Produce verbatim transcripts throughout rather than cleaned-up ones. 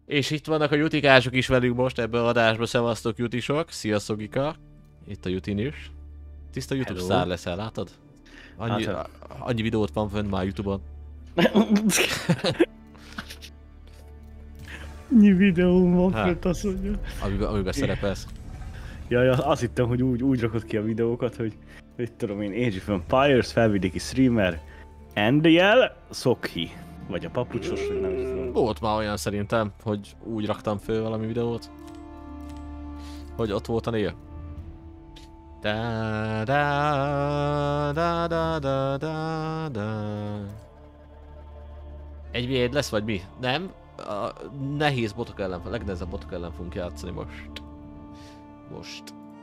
És itt vannak a jutikások is velünk most ebben az adásban, szevasztok jutisok, sziasztok Ika, itt a jutin is. Tiszta YouTube Hello. sztár leszel, látod? Annyi, Hát, annyi videót van fönn már YouTube-on. Annyi videóm van Hát. fönt, azt mondja. Amiben, amiben szerepelsz. Ja, ja, azt hittem, hogy úgy, úgy rakod ki a videókat, hogy mit tudom én, Age of Empires, felvidéki streamer, Endiel, Szokhi. Vagy a papucsos, vagy nem is tudom. Volt már olyan szerintem, hogy úgy raktam föl valami videót, hogy ott volt a név. Da da da da da da da. Egy vé egy lesz vagy mi? Nem? A nehéz botok ellen, a legnehezebb botok ellen fogunk játszani most. Most.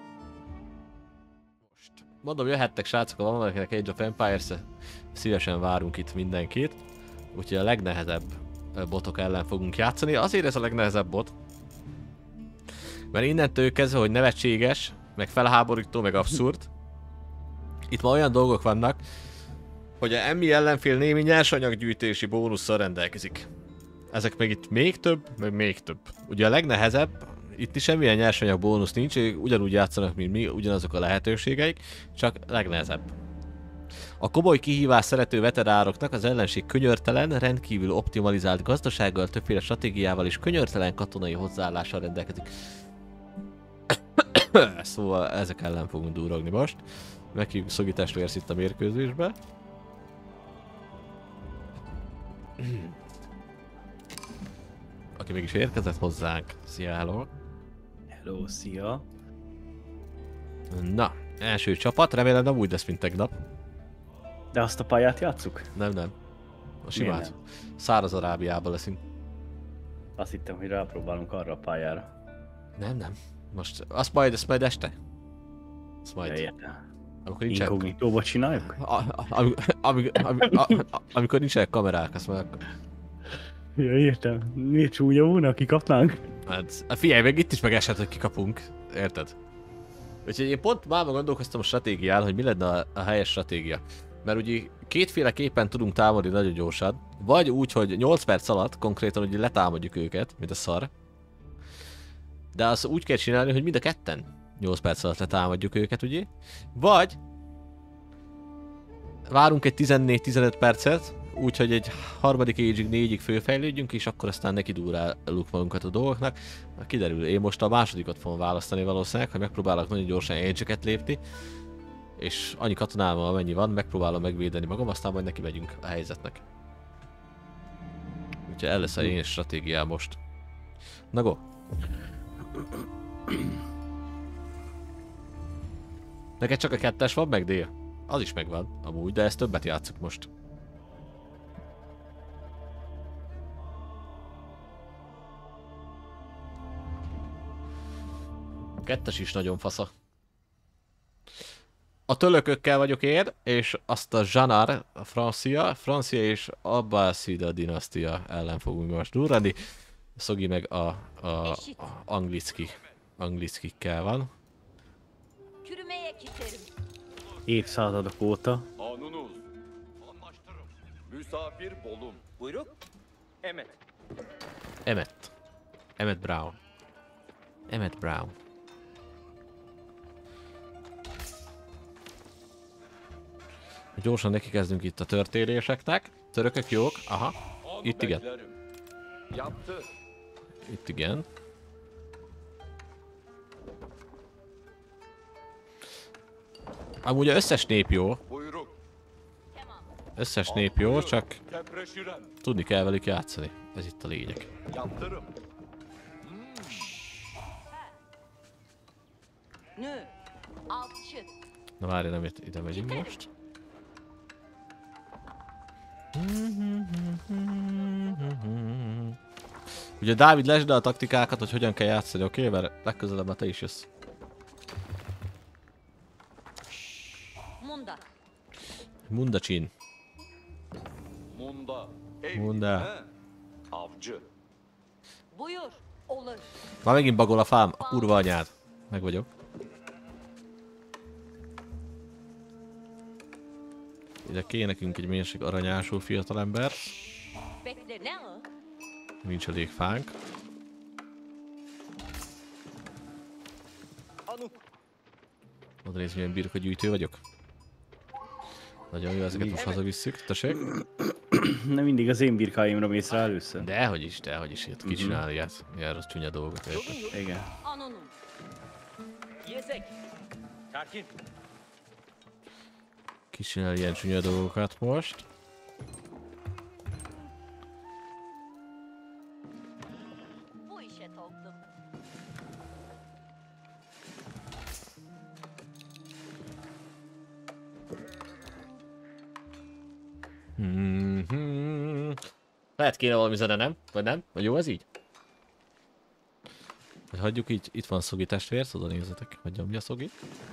Most. Mondom, jöhettek srácok, ha van valakinek Age of Empires, szívesen várunk itt mindenkit. Úgyhogy a legnehezebb botok ellen fogunk játszani. Azért ez a legnehezebb bot, mert innentől kezdve, hogy nevetséges, meg felháborító, meg abszurd. Itt ma olyan dolgok vannak, hogy a emmi ellenfél némi nyersanyaggyűjtési bónusszal rendelkezik. Ezek meg itt még több, meg még több. Ugye a legnehezebb, itt is semmilyen nyersanyag bónusz nincs, ők ugyanúgy játszanak, mint mi, ugyanazok a lehetőségeik, csak legnehezebb. A komoly kihívás szerető veteránoknak az ellenség könyörtelen, rendkívül optimalizált gazdasággal, többféle stratégiával és könyörtelen katonai hozzáállással rendelkezik. Szóval ezek ellen fogunk durogni most. Meghívjuk Szogi testvérsz itt a mérkőzésbe. Aki mégis érkezett hozzánk. Szia, hello. Hello, szia. Na, első csapat, remélem nem úgy lesz, mint tegnap. De azt a pályát játsszuk? Nem, nem. A simát. nem? Száraz-Arábiában leszünk. Azt hittem, hogy rápróbálunk arra a pályára. Nem, nem. Most, azt majd, ezt majd este. Azt majd. Ja, értem. Amikor nincsen... Inkognitóba csináljuk? A, a, ami, ami, ami, a, a, amikor nincsenek kamerák, azt már... Ja, értem. Miért csúnya volna, kikapnánk? Hát, figyelj, meg itt is megeshet, hogy kikapunk. Érted? Úgyhogy én pont máma gondolkoztam a stratégián, hogy mi lenne a, a helyes stratégia. Mert ugye kétféleképpen tudunk támadni nagyon gyorsan. Vagy úgy, hogy nyolc perc alatt konkrétan ugye letámadjuk őket, mint a szar. De azt úgy kell csinálni, hogy mind a ketten nyolc perc alatt letámadjuk őket, ugye? Vagy várunk egy tizennégy-tizenöt percet, úgyhogy egy harmadik age-ig, négyig fölfejlődjünk, és akkor aztán neki duráljuk magunkat a dolgoknak. Kiderül, én most a másodikat fogom választani valószínűleg, hogy megpróbálok nagyon gyorsan age-eket lépni, és annyi katonával amennyi van, megpróbálom megvédeni magam, aztán majd neki megyünk a helyzetnek. Úgyhogy el lesz a én stratégiám most. Na go! Neked csak a kettes van meg, Dél? Az is megvan, amúgy, de ezt többet játszok most. A kettes is nagyon fasza. A tölökökkel vagyok én, és azt a Zsanar, a francia, francia és Abbaszida dinasztia ellen fogunk most durrani. Szogi meg a, a, a anglicki, anglickikkel van. Évszázadok óta. Kanunuz. Anlaştırım. Misafir bolum. Buyruk. Emmet. Emmet. Emmet Brown. Emmet Brown. Gyorsan neki kezdünk itt a történéseknek. Törökök jók. Aha. Itt igen. Yaptı. Itt igen. Amúgy összes nép jó. Buyruk. Összes nép jó, csak Tepreşiren. tudni kell velük játszani. Ez itt a lényeg. Yaptırım. Nő, alçı, Na várj, nem ide, ide megyünk most. Ugye Dávid, lesd le a taktikákat, hogy hogyan kell játszani, oké? Okay? Mert legközelebb már te is jössz. munda, Mundacsin. Munda. Ev. Munda. He. Avcı. buyur, olur. Már megint bagol a fám, a kurva anyád. Meg vagyok. Ide kéne nekünk egy mélység aranyású fiatalember. Bekle ne o? Nincs elég fánk. Oda nézd, milyen birkagyűjtő vagyok. Nagyon jó, ezeket most hazavisszük. Tessék? Nem mindig az én birkáimra mész rá először. Dehogy is, dehogy is. Itt ki csinál ilyet. Ilyen rossz csúnya dolgot, érted? Igen. Anonim. Yesek. Tarkin. Ki csinál ilyen csúnya dolgokat most? Bu işe toklum. Hmm. Lehet kéne valami zene, nem? Vagy nem? Vagy jó ez így? Vagy hagyjuk így? Itt van Szogi testvér, oda nézzetek, hogy nyomja Szogi.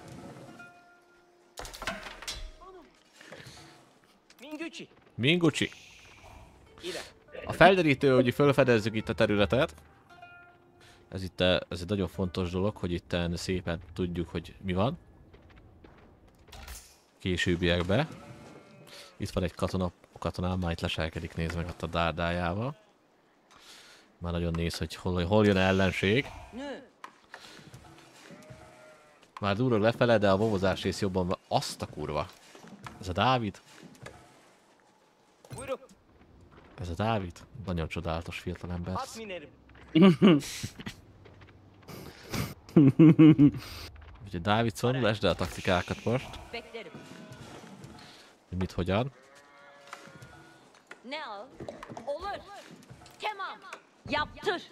Mingucci. Mingucci. Ide. A felderítő, hogy felfedezzük itt a területet. Ez itt ez egy nagyon fontos dolog, hogy itt szépen tudjuk, hogy mi van. Későbbiekben. Itt van egy katona, a katonám már itt leselkedik, nézd meg ott a dárdájával. Már nagyon néz, hogy hol, hol jön ellenség. Nő. Már durog lefele, de a vovozás rész jobban van. Azt a kurva. Ez a Dávid. Buyuruk. Ez a Dávid. Nagyon csodálatos fiatalember. At minerim. Ugye Dávidson, lesd el a taktikákat most. Beklerim. Hogy mit, hogyan. Ne al? Olur. Tamam. Yaptır.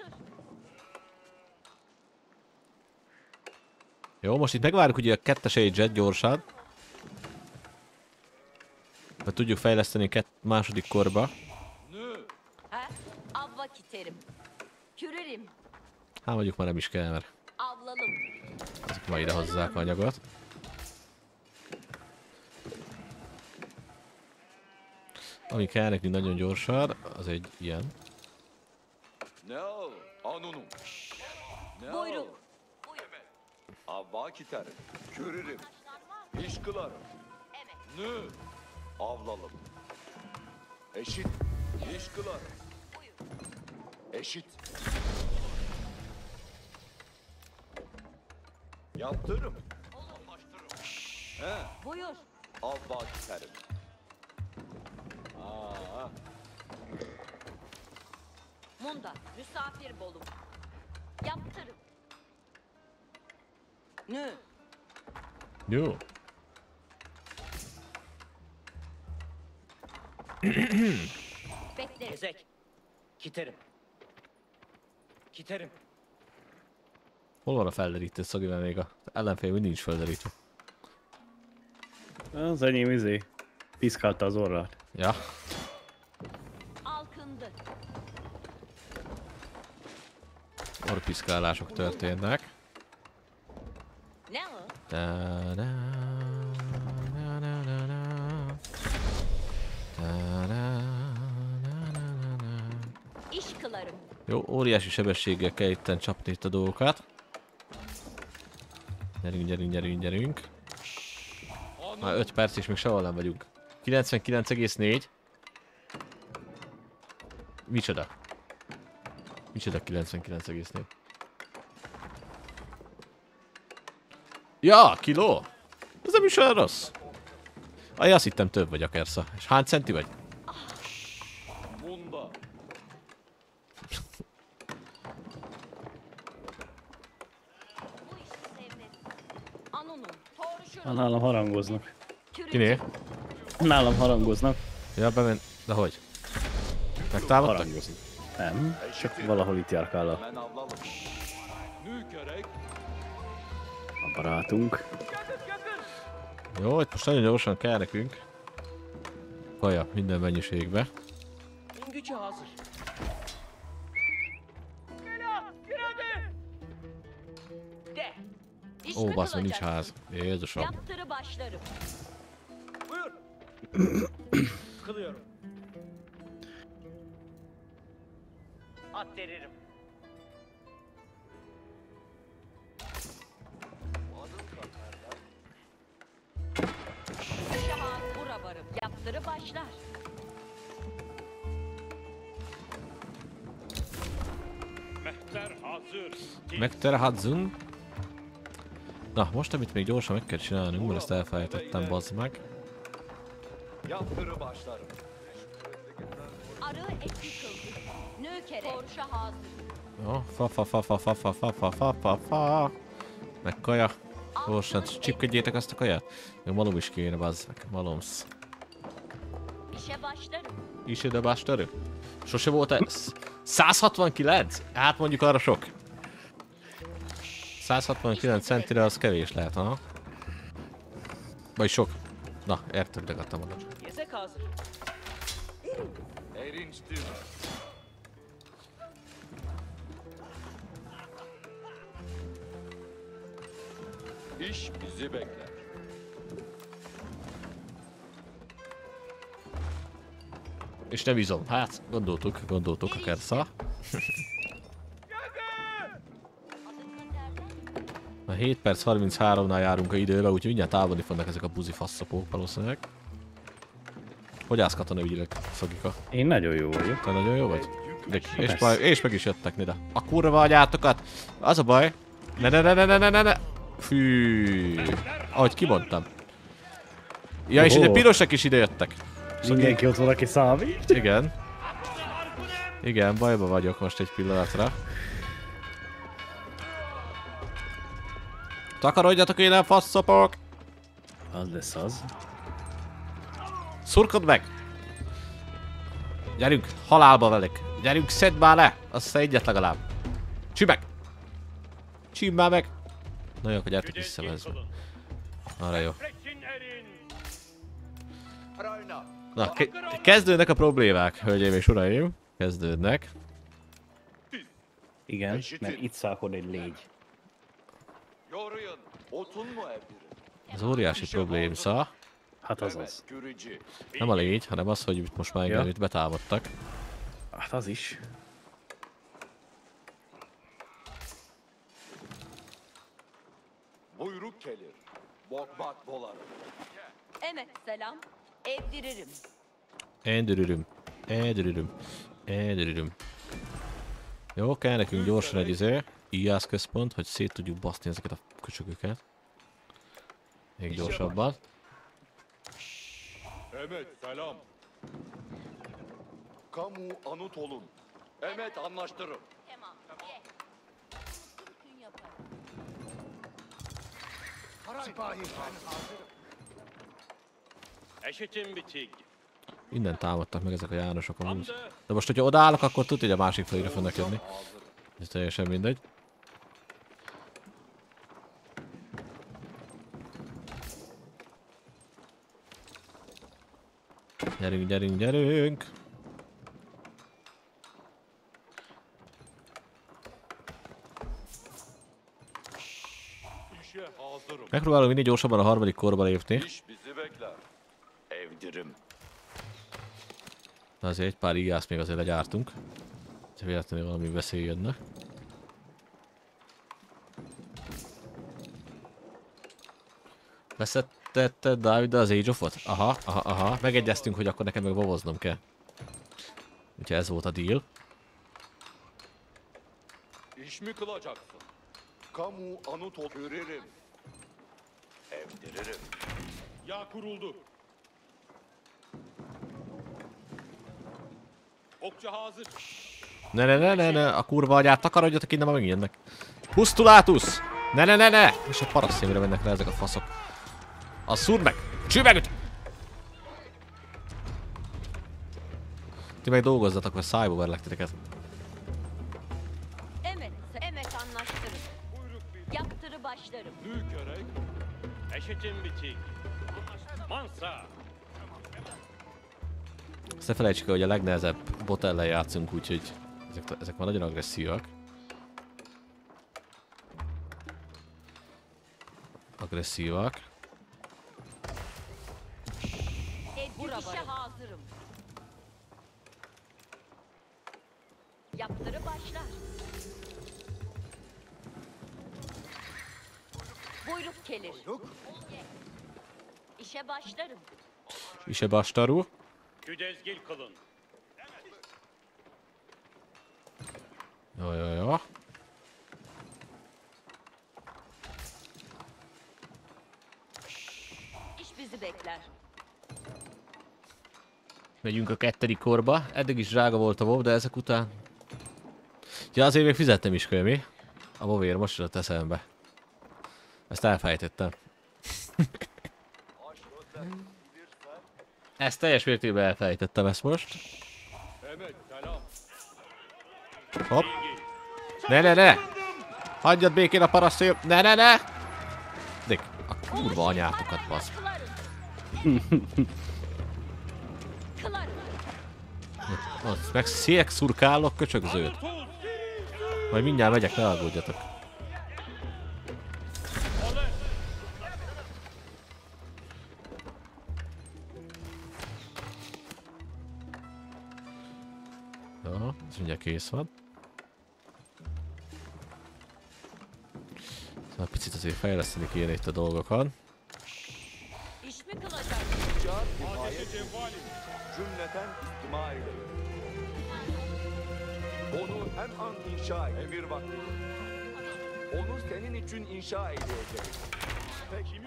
Jó, most itt megvárjuk ugye a kettes age-et gyorsan. Hogy tudjuk fejleszteni kett második korba. Ha? Avva kiterim. Kürerim. Hát mondjuk már nem is kell, mert Avlalım. azok ma ide hozzák anyagot. Ami kell nekünk nagyon gyorsan, az egy ilyen. No, anunum. No. Buyruk. Avva kiterim. Körürüm. İş kılarım. Nö. Avlalım. Eşit. İş kılarım. Eşit. Yaptırım. Anlaştırım. He. Buyur. Avva kiterim. Aa. Munda. Misafir bolum. Yaptırım. Nö. Jó. Beklerim. Yesek. Kiterim. Kiterim. Hol van a felderítő Szogivel még a ellenfél mindig nincs felderítve. Az enyém izé. Piszkálta az orrát. Ja. Alkındı. Orpiszkálások történnek. Ne o? Da, da, da, da, da, da. Da, da, da, da, da. İş kılarım. Jó, óriási sebességgel kell itten csapni itt a dolgokat. Gyerünk, gyerünk, gyerünk, gyerünk. Már öt perc és még sehol nem vagyunk. kilencvenkilenc egész négy. Micsoda? Micsoda kilencvenkilenc egész négy? Ja, kiló! Ez nem is olyan rossz. Aj, azt hittem több vagy a kersza. És hány centi vagy? Munda. Bu işi sevmem. Anonim. Torşurum. Nálam harangoznak. Kiné? Nálam harangoznak. Ja, bement. De hogy? Megtámadtak? Harangoznak. Nem, csak valahol itt járkál a, Ben avlalım. Nü gerek. a barátunk. Jó, itt most nagyon gyorsan kell nekünk. Kaja, minden mennyiségbe. Mingucci hazır. De. İş Ó, mi basz, nincs kılacaksın? ház. Jézusom. Yaptırı başlarım. Buyur. Kılıyorum. At veririm. Şahan bura varım. Yaptırı başlar. Mehter hazır. Megterhadzun. Na, most amit még gyorsan meg kell csinálnunk, mert ezt elfelejtettem, bazd meg. Yaptırı başlarım. Arı et yıkıldı. Nökere. Torşa hazır. Jó, fa fa fa fa fa fa fa fa fa fa fa. Meg kaja. Gyorsan csipkedjétek azt a kaját. Még malom is kéne, bazd meg. Malomsz. İşe başlarım. Is ide bástörő? Sose volt ez? száz hatvankilenc? Hát mondjuk arra sok. száz hatvankilenc centire az kevés lehet, ha? Vagy sok. Na, értem, de adtam oda. Yesek hazır. Erinçtir. İş bizi bekler. És nem izom. Hát, gondoltuk, gondoltuk a kersza. A hét perc harmincháromnál járunk a időbe, úgyhogy mindjárt távolni fognak ezek a buzi faszapók valószínűleg. Hogy állsz katonaiügyileg, Szagika? Én nagyon jó vagyok. Te nagyon jó vagy? De, és, baj, és meg is jöttek ide. A kurva anyátokat! Az a baj. Ne ne ne ne ne ne ne ne! Fű. Ahogy kimondtam. Ja, és Oho. ide pirosak is ide jöttek. Mindenki ott van, aki számít. Igen. Igen, bajba vagyok most egy pillanatra. Takarodjatok innen, faszopok! Az lesz az. Szurkod meg! Gyerünk, halálba velük! Gyerünk, szedd már le! Azt egyet legalább. Csü meg! Csím már meg! Na jó, akkor gyertek visszavezve. Arra jó. Na, ke kezdődnek a problémák, hölgyeim és uraim. Kezdődnek. Igen, mert itt szállkod egy légy. Yoruyun. Otun mu evdirin? Ez óriási problémsza. Hát az az. Görücü. Nem a légy, hanem az, hogy itt most már igen, Ja. itt betámadtak. Hát az is. Buyruk gelir. Bokbak bolarım. Evet selam. Evdiririm. Endürürüm. Endürürüm. Endürürüm. Jó, kell nekünk gyorsan egy izé. íjász központ, hogy szét tudjuk baszni ezeket a köcsögöket. Még gyorsabban. Evet selam. Kamu anut olun. Evet anlaştırım. Tamam. Ye. Mümkün yaparım. Eşitim bitig. Innen támadtak meg ezek a Jánosok amúgy. De most, hogyha odaállok, akkor tudja, hogy a másik felére fognak jönni. Ez teljesen mindegy. Gyerünk, gyerünk, gyerünk! İşe hazırım. Megpróbálom minél gyorsabban a harmadik korba lépni. İş bizi bekler. Evdirim. De azért egy pár íjászt még azért legyártunk. Ha véletlenül valami veszély jönne. Veszettetted Dávid az Age of-ot? Aha, aha, aha. Megegyeztünk, hogy akkor nekem meg vovoznom kell. Úgyhogy ez volt a deal. İş mi kılacaksın? Kamu anut ol. Görürüm. Evdiririm. Yağ kuruldu. Okça hazır. Ne ne ne ne ne, a kurva agyát takarodjatok innen, ma megint jönnek. Pusztulátusz! Ne ne ne ne! És a parasztjémre mennek rá ezek a faszok. A szúr meg! Csű meg őt! Ti meg dolgozzatok, vagy szájba verlek titeket. Evet. Evet anlaştırım. Yaptırı başlarım. Nükerek. Eşitim bitig. Mansa. Ezt ne felejtsük el, hogy a legnehezebb bot ellen játszunk, úgyhogy ezek, ezek már nagyon agresszívak. Agresszívak. İşe hazırım. Yaptırı başlar. Buyruk gelir. İşe başlarım. İşe başlarú. Güdezgil kılın. Jó, jó, jó. bizi bekler. Megyünk a kettedik korba. Eddig is drága volt a WoW, de ezek után... Ja, azért még fizettem is kölyö, mi? A WoW-ért most jutott eszembe. Ezt elfejtettem. Ezt teljes mértékben elfejtettem ezt most. Mehmet selam. Hopp. Ne, ne, ne! Hagyjad békén a parasztfél! Ne, ne, ne! De a kurva anyátokat, basz. Ott meg székszurkálok köcsögzőt. Majd mindjárt megyek, ne aggódjatok. Jó, ez mindjárt kész van. Szóval picit azért fejleszteni kéne itt a dolgokat. İş mi kılacak? İcat nihayet cümleten istima eyleyin. Onu hem an inşa et. Emir vakti. Onu senin için inşa edeceğim. Peki.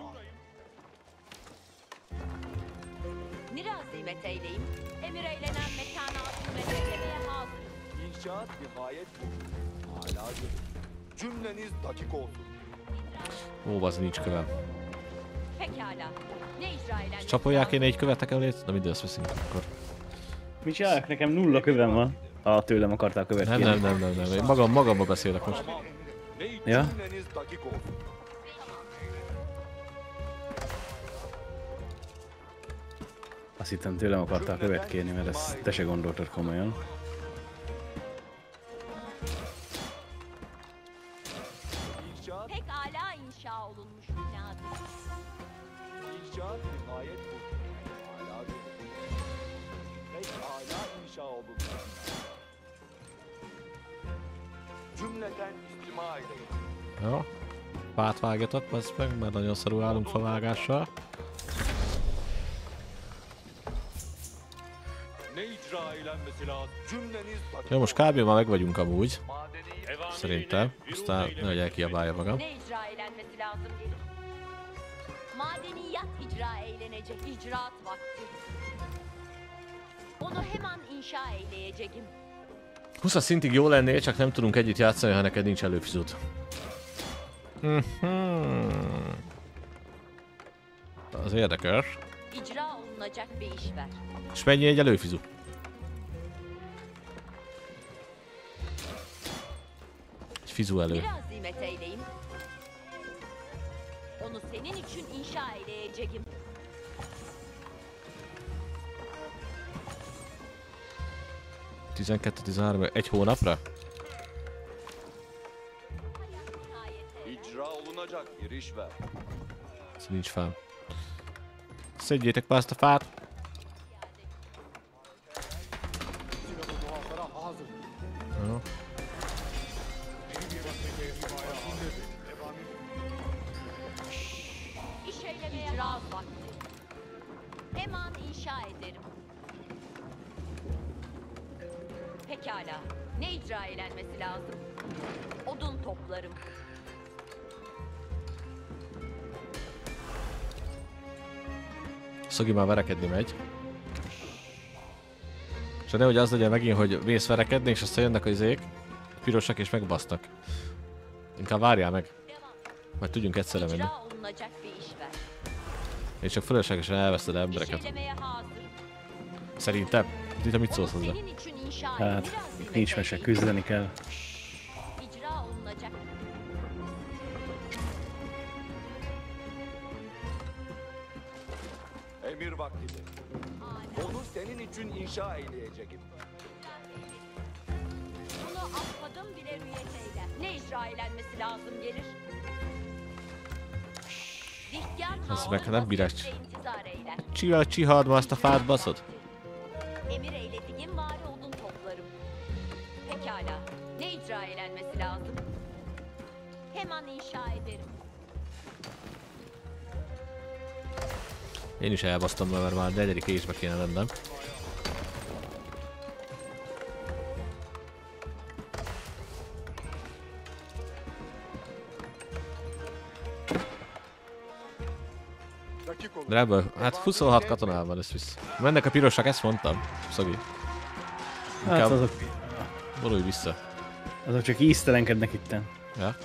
Nirazimet eyleyim. Emir eylenen mekanatı mesellemeye hazır. İnşaat nihayet haladır. Cümleniz dakik olsun. Ó, az nincs kövem. Pekala. Ne icra eylenmesi Csapolják lazım? én egy követ nekem létre? Na mindegy, azt veszünk akkor. Mit csinálok? Nekem nulla kövem van. Ha tőlem akartál követ Nem, kérni. nem, nem, nem, nem. Én magam, magamba beszélek most. Ne Ja. cümleniz dakik olsun. Azt hittem tőlem akartál követ kérni, mert ezt te se gondoltad komolyan. İnşaat, Pekala inşa olunmuş binadır. inşaat nihayet bu. Haladır. Pekala inşa olunmuş. Cümleten istima eyleyin. Jó. Fát vágjatok, bazd meg, mert nagyon szarul állunk favágással. Ne icra eylenmesi lazım? Cümleniz dakik Jó, most kb. Már meg vagyunk amúgy. Madeni Szerintem. Aztán nehogy elkiabálja magam. Ne icra eylenmesi lazım gelir? Madeniyat icra eylenecek. İcraat vakti. Onu hemen inşa eyleyeceğim. húsz szintig jó lennél, csak nem tudunk együtt játszani, ha neked nincs előfizud. Mhm. Az érdekes. İcra olunacak bir iş ver. És mennyi egy előfizu? Egy fizu elő. Nirazimet eyleyim. Onu senin için inşa eyleyeceğim. tizenkettő tizenhárom, egy hónapra? icra olunacak bir iş ver. Ez nincs fám. Szedjétek már ezt a fát! Jó. İş eylemeye hazır vakti. Hemen inşa ederim. Pekala. Ne icra eylenmesi lazım? Odun toplarım. Szogi már verekedni megy. És nehogy az legyen megint, hogy mész verekedni, és aztán jönnek az izék, pirosak és megbasznak. Inkább várjál meg. Majd tudjunk egyszerre menni. İcra olunacak bir iş ver. És csak fölöslegesen elveszed İş embereket. eylemeye hazır. Szerintem. Te mit szólsz Onu hozzá? senin için inşa Hát, ederim. itt nincs mese, küzdeni kell. İcra olunacak. Emir vaktidir. Onu senin için inşa eyleyeceğim. Bunu affadın bile rüyet eyle. Ne icra eylenmesi lazım gelir? Dihkâr Az Han'ın bekle, biraz. vasiyetle intizar eyler. Csiha, csihad ma azt a fát, baszod? Emir eylediğim vari odun toplarım. Pekala. Ne icra eylenmesi lazım? Hemen inşa ederim. Én is elbasztam be, mert már negyedik ésbe kéne lennem. De ebből, hát huszonhat katonával lesz vissza. Mennek a pirosak, ezt mondtam, Szogi. Hát Inkább azok, vonulj vissza. azok csak íztelenkednek itten. Ja?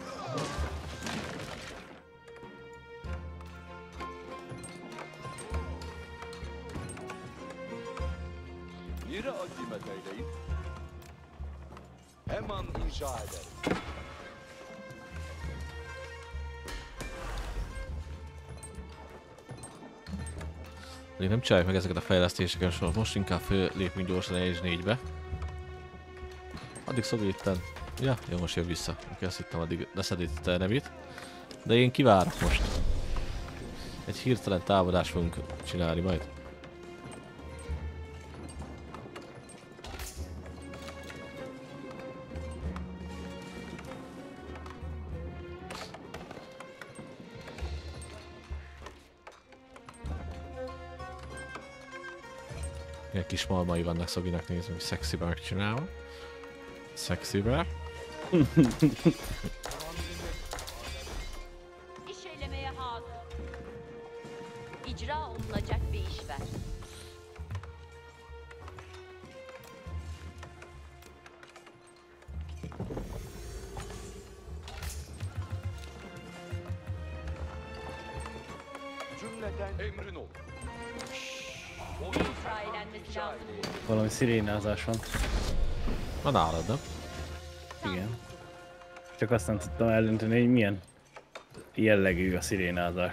Yeri azimet eyleyip hemen inşa ederim. Még nem csináljuk meg ezeket a fejlesztéseket, so most inkább lépünk gyorsan egy négybe. Addig Szogi itten. Ja, jó, most jön vissza. Oké, azt hittem, addig leszedítette a nevét. De én kivárok most. Egy hirtelen támadást fogunk csinálni majd. Milyen kis malmai vannak Szoginak, nézd meg, szexiben megcsinálva. Szexiben. İş eylemeye hazır. İcra olunacak bir iş ver. Cümleten emrin ol. İcra eğlenmesi lazım. Valami szirénázás van. Van nálad, nem? Igen. Csak azt nem tudtam eldönteni, hogy milyen jellegű a szirénázás.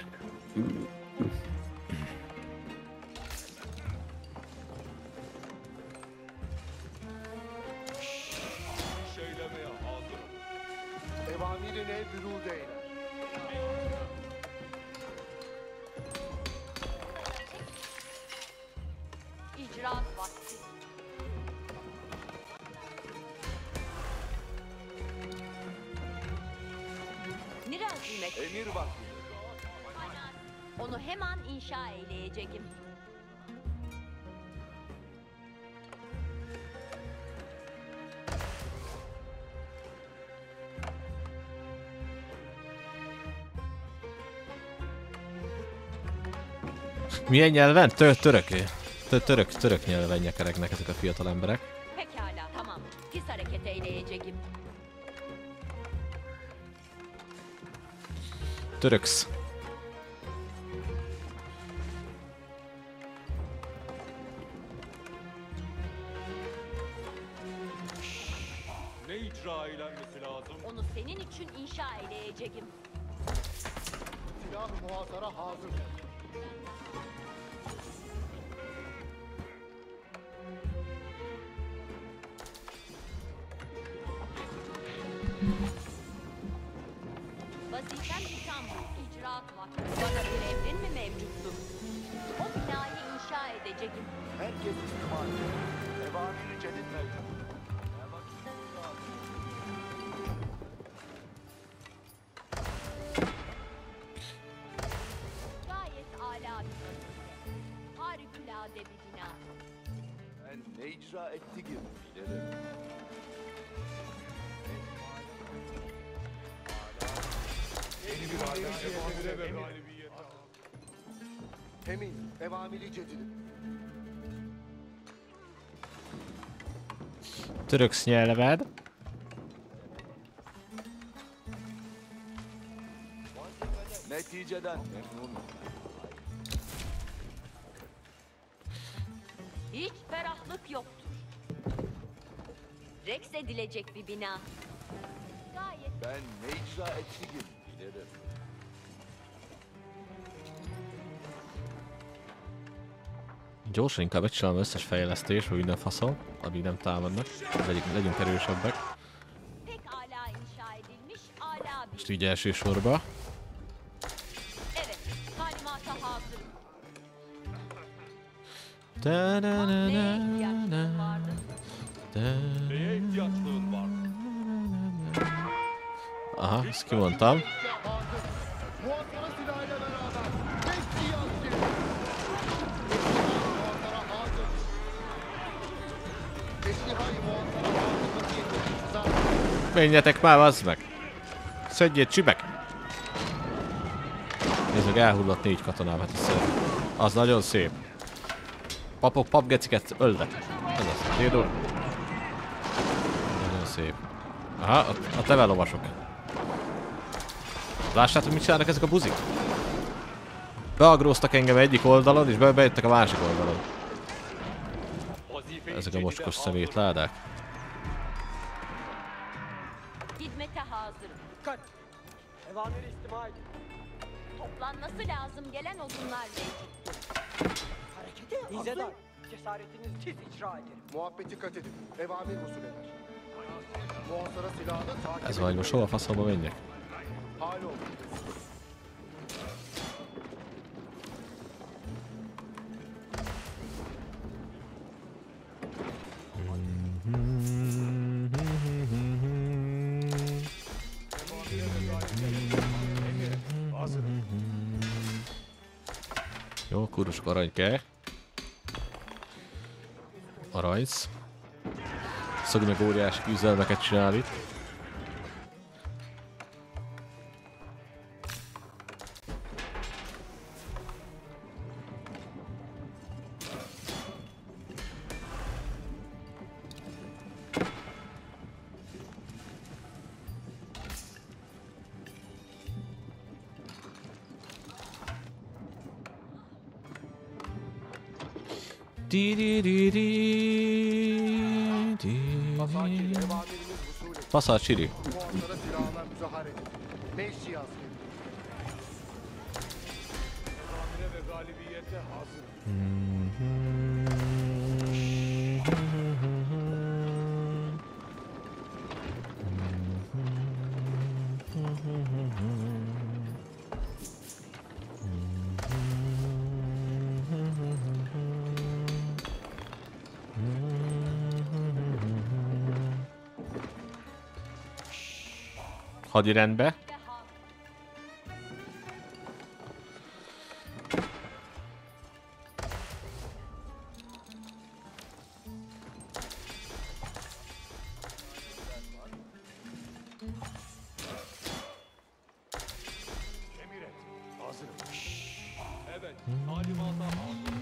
Şeylemeye hazırım. Evamirine bürûd eyle. İcraat vakti. Nirazimet. Emir vakti. Onu hemen inşa eyleyeceğim. Milyen nyelven? Tör töröké. Tör török, török nyelven nyekeregnek ezek a fiatal emberek. Pekala, tamam. Pis hareket eyleyeceğim. Töröksz. Ne icra eylenmesi lazım? Onu senin için inşa eyleyeceğim. Silah muhatara hazır. Vazifem İstanbul. İcraat vakti. Bana bir emrin mi mevcuttu? O binayı inşa edeceğim. Herkes ihtimal. Evamiri cedid mevcut. Gayet âlâ bir vazife. Harikulade bir bina. Ben ne icra etti gibi bilirim. Emin, evamiri cedidim. Töröksz nyelved. Neticeden memnunum. Hiç ferahlık yoktur. Rex edilecek bir bina. Gayet Ben ne icra etti gibi bilirim. Gyorsan inkább megcsinálom összes fejlesztés, vagy minden faszom, amíg nem támadnak. Legyünk, legyünk erősebbek. pekala inşa edilmiş âlâ bir. Most így első sorba. Evet, talimata hazırım. Da na na Neye na ihtiyaçları na. vardı? Da. Neye ihtiyaçlığın var? Aha, ezt kimondtam. Muhatara silahıyla beraber. Beş asker. Muhatara hazır. Eslihayı muhatara hazır vaziyette. Menjetek már, az meg! Szedjét csibek! Nézd meg, elhullott négy katonám, hát ez, az nagyon szép. Papok, papgeciket öldek. Ez az, Théodor. Nagyon szép. Aha, a, a teve lovasok. Lássátok, mit csinálnak ezek a buzik? Beagróztak engem egyik oldalon, és be bejöttek a másik oldalon. Ezek a mocskos szemétládák. Hizmete hazırım. Dikkat! Evamiri istima edin. Toplanması lazım gelen odunlar mevcuttur. Harekete Nizedar, cesaretinizi tez icra ederim. Muhabbeti dikkat edin. Evamir usul eder. Muhasara silahını takip Ez vagy most hova faszomba menjek? Hal olun. Jó, kurusok arany kell. Aranysz. Szögi meg óriási küzdelmeket csinál itt. Di di di di di. Pasakir evamirimiz usul eder. Pasa Çiri. Muhasara silahına müzahar edin. Meşşi askeri. Emire ve galibiyete hazır. Hadirendbe. Emir et. Hazırım. Evet. Talimata hazır.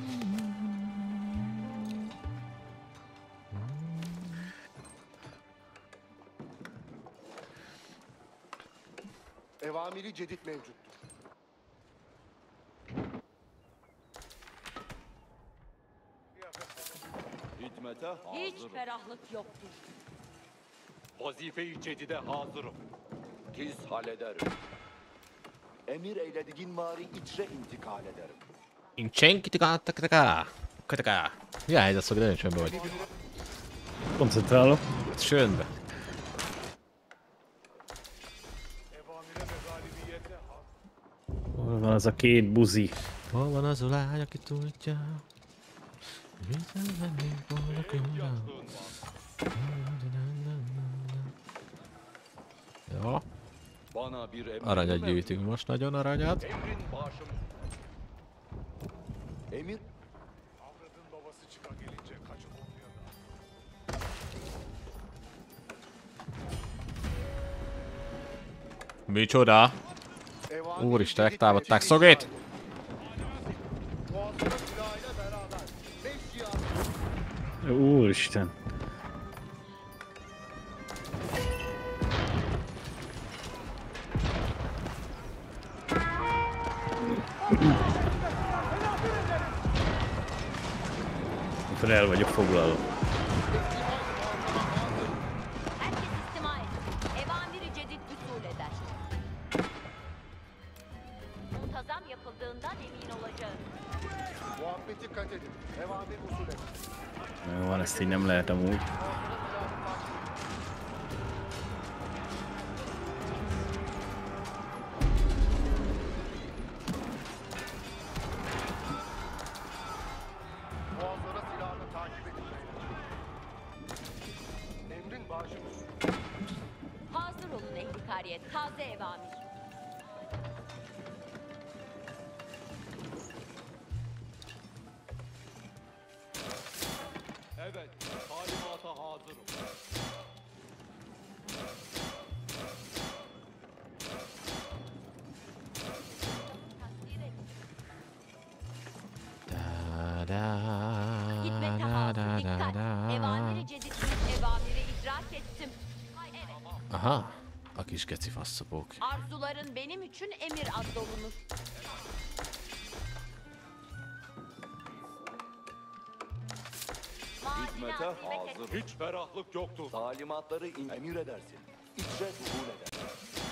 Evamiri cedid mevcuttur. Hizmete Hiç hazırım. ferahlık yoktur. Vazife-i cedide hazırım. Tiz hallederim. Emir eylediğin mari icre intikal ederim. Incsen kitika taka taka. Mi a helyzet, Szogi? Nagyon csöndbe vagy. Koncentrálok. Csöndbe. Emire ve galibiyete hazır. Hol van az a két buzi? Hol van az a lány, aki tudja? Yaktığın var. Jó. Bana bir emir Aranyat ver. gyűjtünk most, nagyon aranyat. Emrin başım. Emir Avradın babası çıka gelince kaçıp olmuyor da. Micsoda? Evamiri Úristen, cedid megtámadták mevcuttur. Szogit! Muhasara silahıyla beraber. Meşşi askeri. Úristen. Akkor el vagyok foglalva. Herkes istima etsin. Evamiri cedid usul eder. Muntazam yapıldığından emin olacağız. Muhabbeti dikkat edin. Evamir usul eder. Jó van, ezt így nem lehet amúgy. Muhasara silahını takip edin. Emrin başımız. Hazır olun ehli kariyet. Taze evamir. Evet. Talimata hazırım. Hikmete hazır, dikkat. Evamiri cedidin evamiri idrak ettim. Hay evet. Aha. A kis geci faszopók. Arzuların benim için emir addolunur. Hikmete hazır. Hiç ferahlık yoktur. Talimatları in- emir edersin. İçre zuhur eder.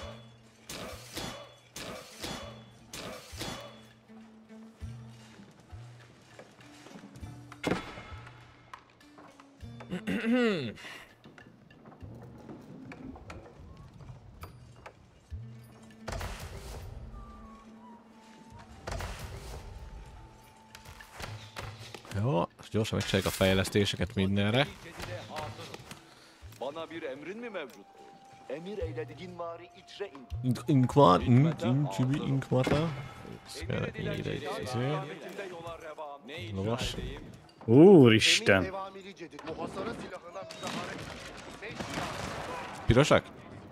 Jó, gyorsan megcsináljuk a fejlesztéseket mindenre. Cedide hazır. Bana bir emrin mi mevcuttur? Emir eylediğin vari içre in. Ink, ink var, ink, ink gibi ink var da. Szkálek még ide egy izé. Ahmetinde yola revam. Ne Lovas. Úristen. Emin evamiri cedid. Muhasara silahına müdahale et. Beş silah. Pirosak?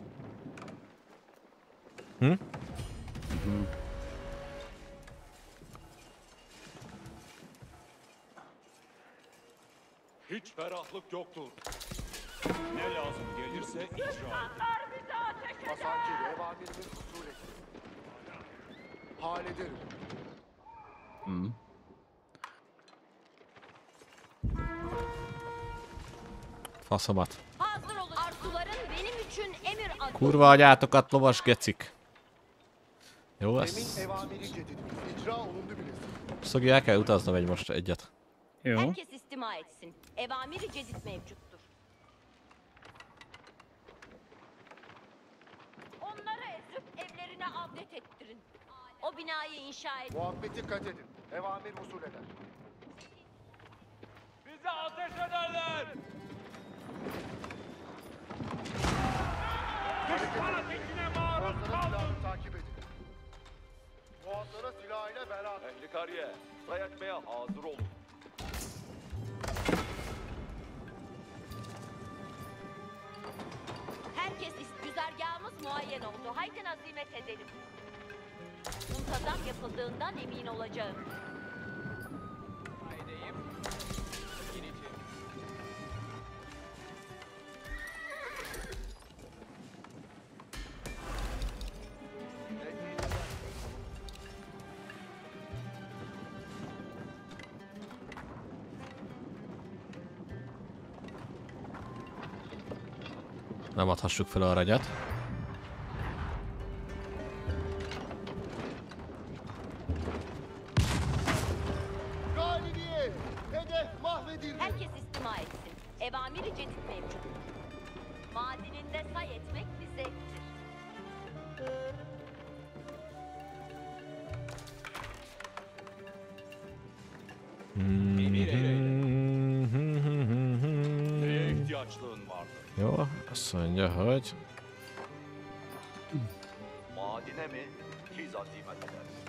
Hm? Hiç ferahlık yoktur. Ne lazım gelirse icra. Hasankir evamirimin usul et. Hallederim. Faszomat. Hazır olun. Arzuların benim için emir addolunur. Kurva anyátokat, lovas gecik. Jó, Emin ezt... evamiri cedid. İcra olundu bilesin. Szogi, el kell utaznom egy most egyet. Jó. Herkes istima etsin. Evamiri cedid mevcuttur. Onları ezip evlerine avdet ettirin. O binayı inşa et. Muhabbeti kat edin. Evamir usul eder. Bize ateş ederler. Düşman ateşine maruz Muhasara kaldım. silahını takip edin. Muhasara silahıyla beraber. Ehli kariye. Say etmeye hazır olun. Herkes is- güzergahımız muayyen oldu. Haydi nazimet edelim. Muntazam yapıldığından emin olacağım. Nem adhassuk fel a aranyat. Galibiyet! Hedef mahvedildi. Herkes istima etsin. Evamiri cedid mevcut. Madeninde say etmek bir zevktir. Neye ihtiyaçlığın vardır? Jó, azt mondja, hogy... Madine mi? Tiz azimet edersin.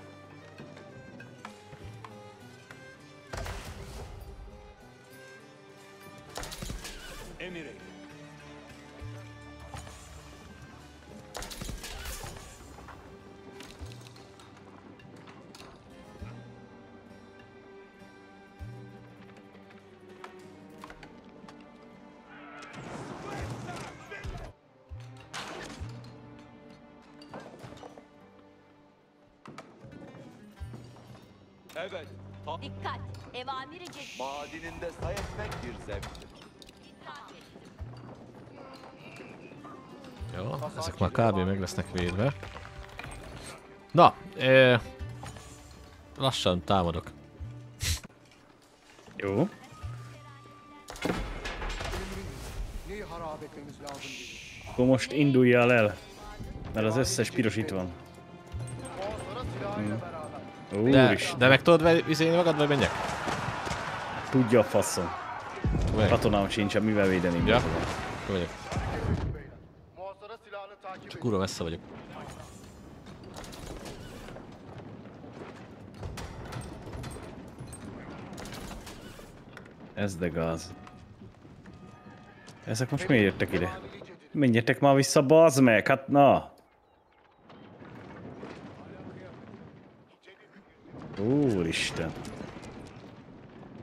Emir eyle. Evet. Ta Dikkat! Evamiri cedid madininde say etmek bir zevktir. idrak ettim. Jó, ezek már kb. Meg lesznek védve. Na, eh, lassan támadok. Jó. Neyi harap etmemiz lazım değil. Akkor most induljál el. Mert az összes piros itt van. Muhasara silahıyla beraber. De, Úristen. de meg tudod ve- vizélni magad, vagy menjek? Tudja a faszom. Megyek. Katonám sincsen, mivel védeném. Ja, magam. akkor megyek. Beyler. Muhasara silahını takip edin. Kurva messze vagyok. Ez de gáz. Ezek most miért jöttek ide? Evamiri cedid. Menjetek már vissza, bazd meg! Hát na! Úristen.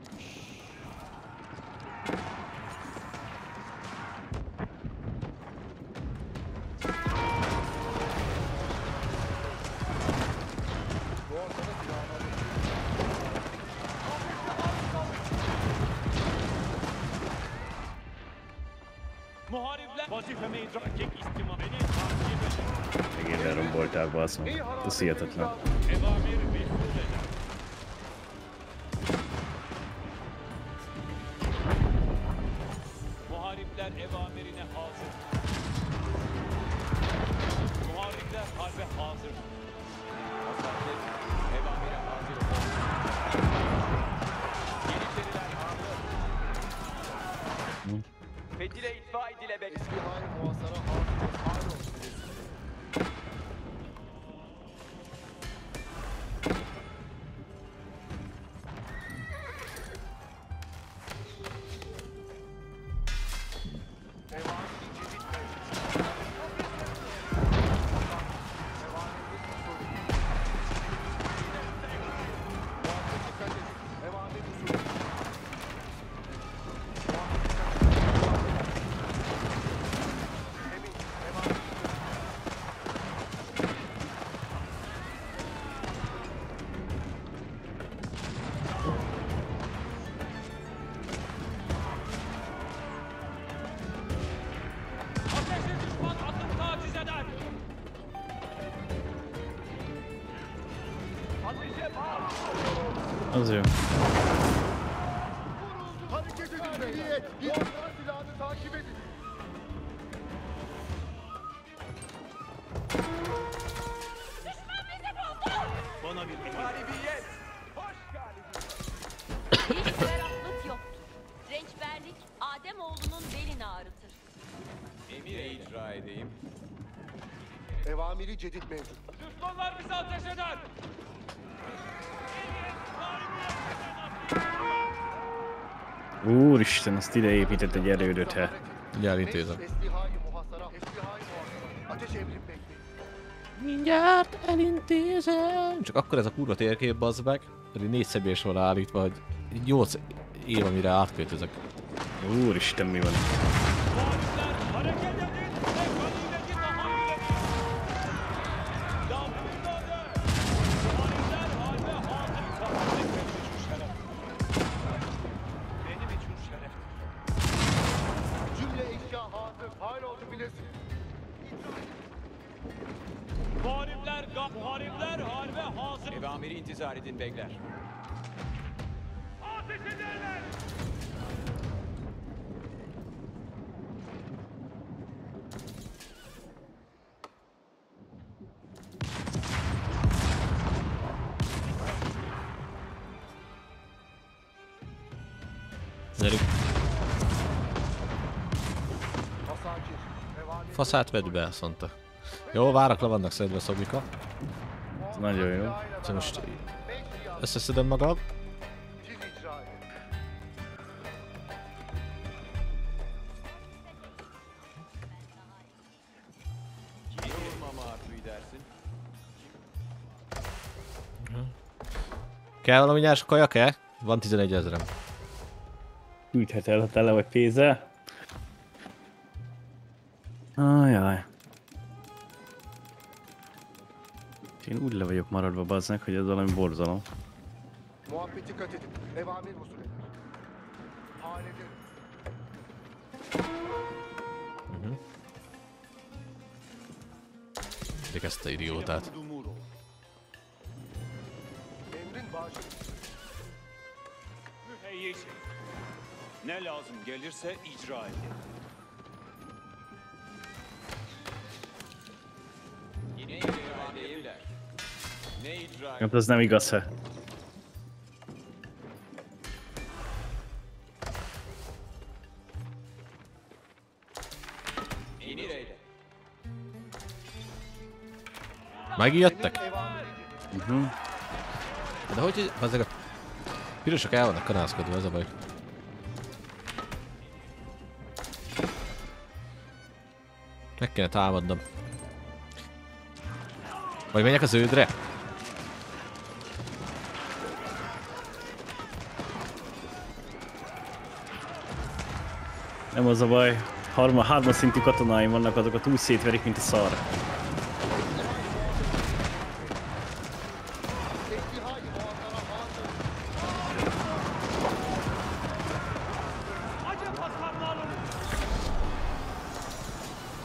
Vazifemi idrakek istimam beni takip edin. Megint lerombolták be azt mondom. Ez hihetetlen. Evamir mefhum eder. Muharipler evamirine hazır. Muharipler harbe hazır. Asakir evamire hazır. Yeniçeriler hazır. Fedile itfa edile bekle. Eski hain muhasara hazır. Hain olsun. Ateşe düşman atın taciz eder. Az yok. Hareket edin beyler. Muhasara silahını takip edin. Bana bir emir. Galibiyet. Hoş galibiyet. Hiç ferahlık yoktur. Rençberlik Ademoğlunun belini ağrıtır. Emir icra edeyim. Evamiri cedid mevcut. Düşmanlar bize ateş eder. Úristen, azt ide épített egy erődöt, he. Mindjárt intézem. Eski hain muhasara. Eski hain muhasara. Ateş emrin bekleyin. Mindjárt elintézem! Csak akkor ez a kurva térkép, bazd meg, pedig négy szebés van állítva, hogy nyolc év, amire átköltözök. Úristen, mi van? Muharipler hareket edin ve ganimeti tahayyül edin. Yavruları. Muharipler harbe hazır. Benim için şeref. Benim için şeref. Cümle eşya hazır. Hain oldu bilesin. Muharipler, ga- muharipler harbe hazır. Evamiri intizar edin beyler. Ateş ederler. Gyerünk. Asakir. Evamiri Faszát vedd be, azt mondta. Jó, várak le vannak szedve szobika. Ez nagyon jó. Szóval most összeszedem magam. Siz icra edin. Kim vurmama arzu edersin? Kell valami nyers kaja-e? Van tizenegy ezerem. Küldhet el, ha tele vagy pénzzel. Ajaj. Én úgy le vagyok maradva, bazdnek, hogy ez valami borzalom. Muhabbeti dikkat edin. Evamir usul eder. Hain edin. Még ezt a idiótát. Dumuro. Emrin başı. Müheyyisin. Ne lazım gelirse icra edin. Yine icra edeyimler. Ne icra Hát az nem igaz, he. Emir eyle. Megijedtek? Evamiri cedid. Uh-huh. De hogy ezek a pirosak el vannak kanászkodva, ez a baj. Meg kéne támadnom. Vagy menjek az ődre? Nem az a baj. Harma, hárma szintű katonáim vannak, azokat úgy szétverik, mint a szar. Eski hain muhasara hazır. Acı paslarını alın.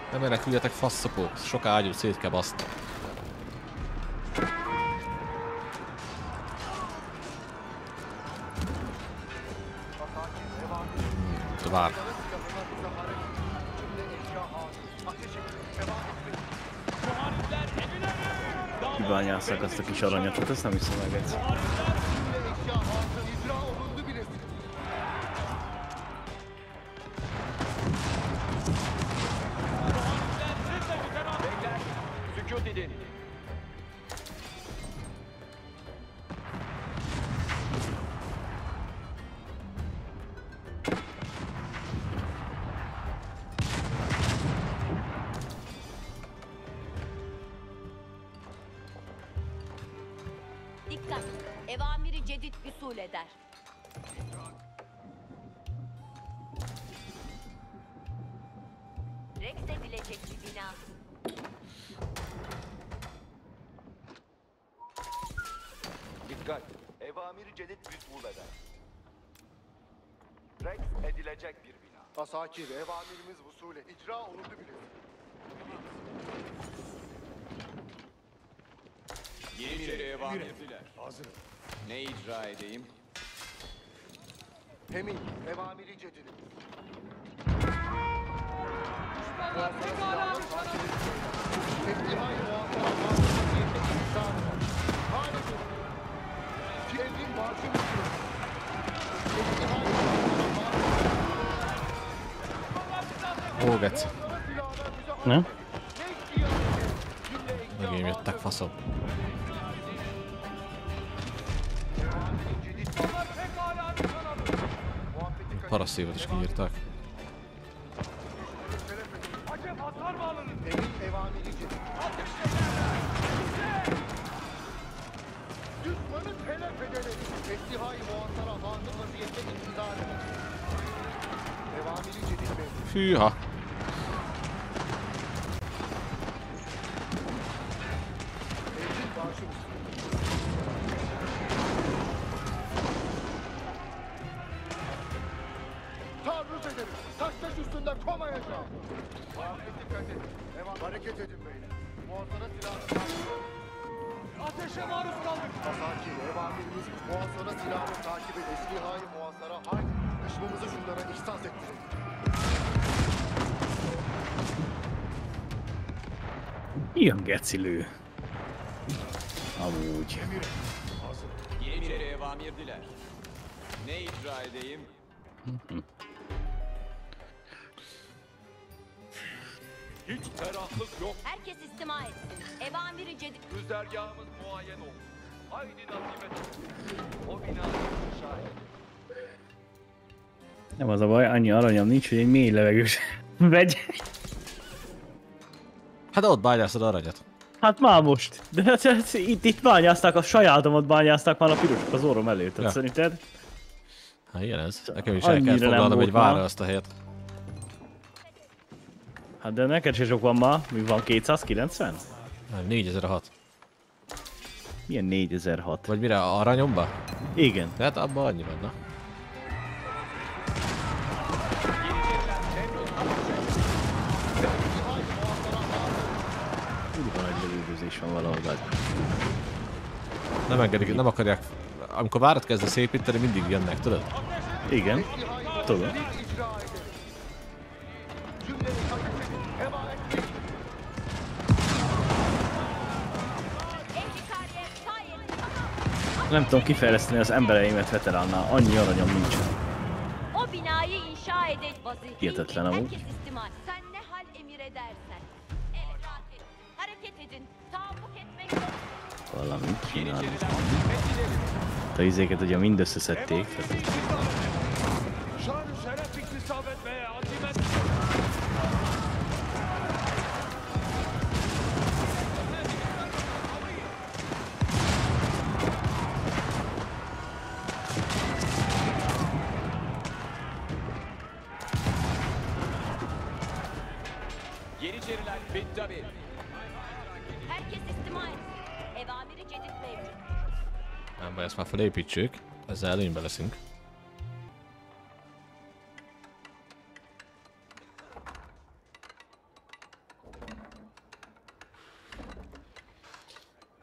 Nem meneküljetek, faszopók. Sok ágyút szét kell baszni. Hmm, vár. Kibányásszák azt a kis aranyat, ezt nem hiszem meg egyszer. Sükut edin. Dikkat! Evamiri cedid usul eder. Rex edilecek bir bina. Dikkat! Evamiri cedid usul eder. Rex edilecek bir bina. Asakir, evamirimiz vusule. İcra olundu bile. Yeniçeri evamirdiler. Hazırım. Ne icra edeyim? Hemin, evamiri cedidimiz. Ó, geci. Ne? Megint jöttek, faszom. Paraszívot is kiírták. Emin evamiri cedid. Düşmanı telef edelim. Ettihai muhattara hazır vaziyette intizar eder. Evamiri cedid mevcut. Hűha. Mevcut başımız. Taarruz ederim. Taş taş üstünde komayacağım. Muhabbet dikkat edin. Evan hareket edin beyler. Muhattara silahını Ateşe maruz kaldık. Asakir, evamirimiz muhasara silahını takip et. Eslihayı muhasara haydi. Kışmamızı şunlara ihsas ettirin. Ilyen gecilő. Amúgy. Yeniçeri evamirdiler. Ne icra edeyim? Hiç ferahlık yok. Herkes istima etsin. Evamiri cedid... Güzergahımız muayyen oldu. Haydi nasimet. O binayı inşa edin. Nem az a baj, annyi aranyam nincs, hogy egy mély levegős vegyek. Hát ott bányászod aranyat. Hát már most. De hát, hát, itt, itt bányázták, a sajátomat bányázták már a pirosok az orrom előtt. Tehát Ja. szerinted? Hát ilyen ez. Nekem is el Annyira kell nem foglalnom volt egy várra már. azt a helyet. Hát de neked se sok van ma. Mi van, kétszázkilencven? Nem, négyezer-hat. Milyen négyezer-hat? Vagy mire, aranyomba? Igen. Tehát abban annyi van, na. Kurva nagy lövődözés van valahol benne. Nem engedik, nem akarják. Amikor várat kezdesz építeni, mindig jönnek, tudod? Igen. Tudom. icra edelim. Cümleyi haydi. Heva etmeyin. Ehli kariye sayesinde... Nem tudom kifejleszteni az embereimet veteránnál. Annyi aranyom nincs. O binayı inşa ede vazifeyi Hihetetlen amúgy. herkes istima. Sen ne hal emir edersen. Evet rahat edin. Hareket edin. Tahammuk etmek yok. Valamit csinálni. A izéket ugye mind összeszedték. Tehát Şan-ı şeref iktisap etmeye azimet. Yeniçeriler bittabi. Herkes istima etsin. Evamiri cedid mevcut. Nem baj, ezt már felépítsük. Ezzel előnybe leszünk.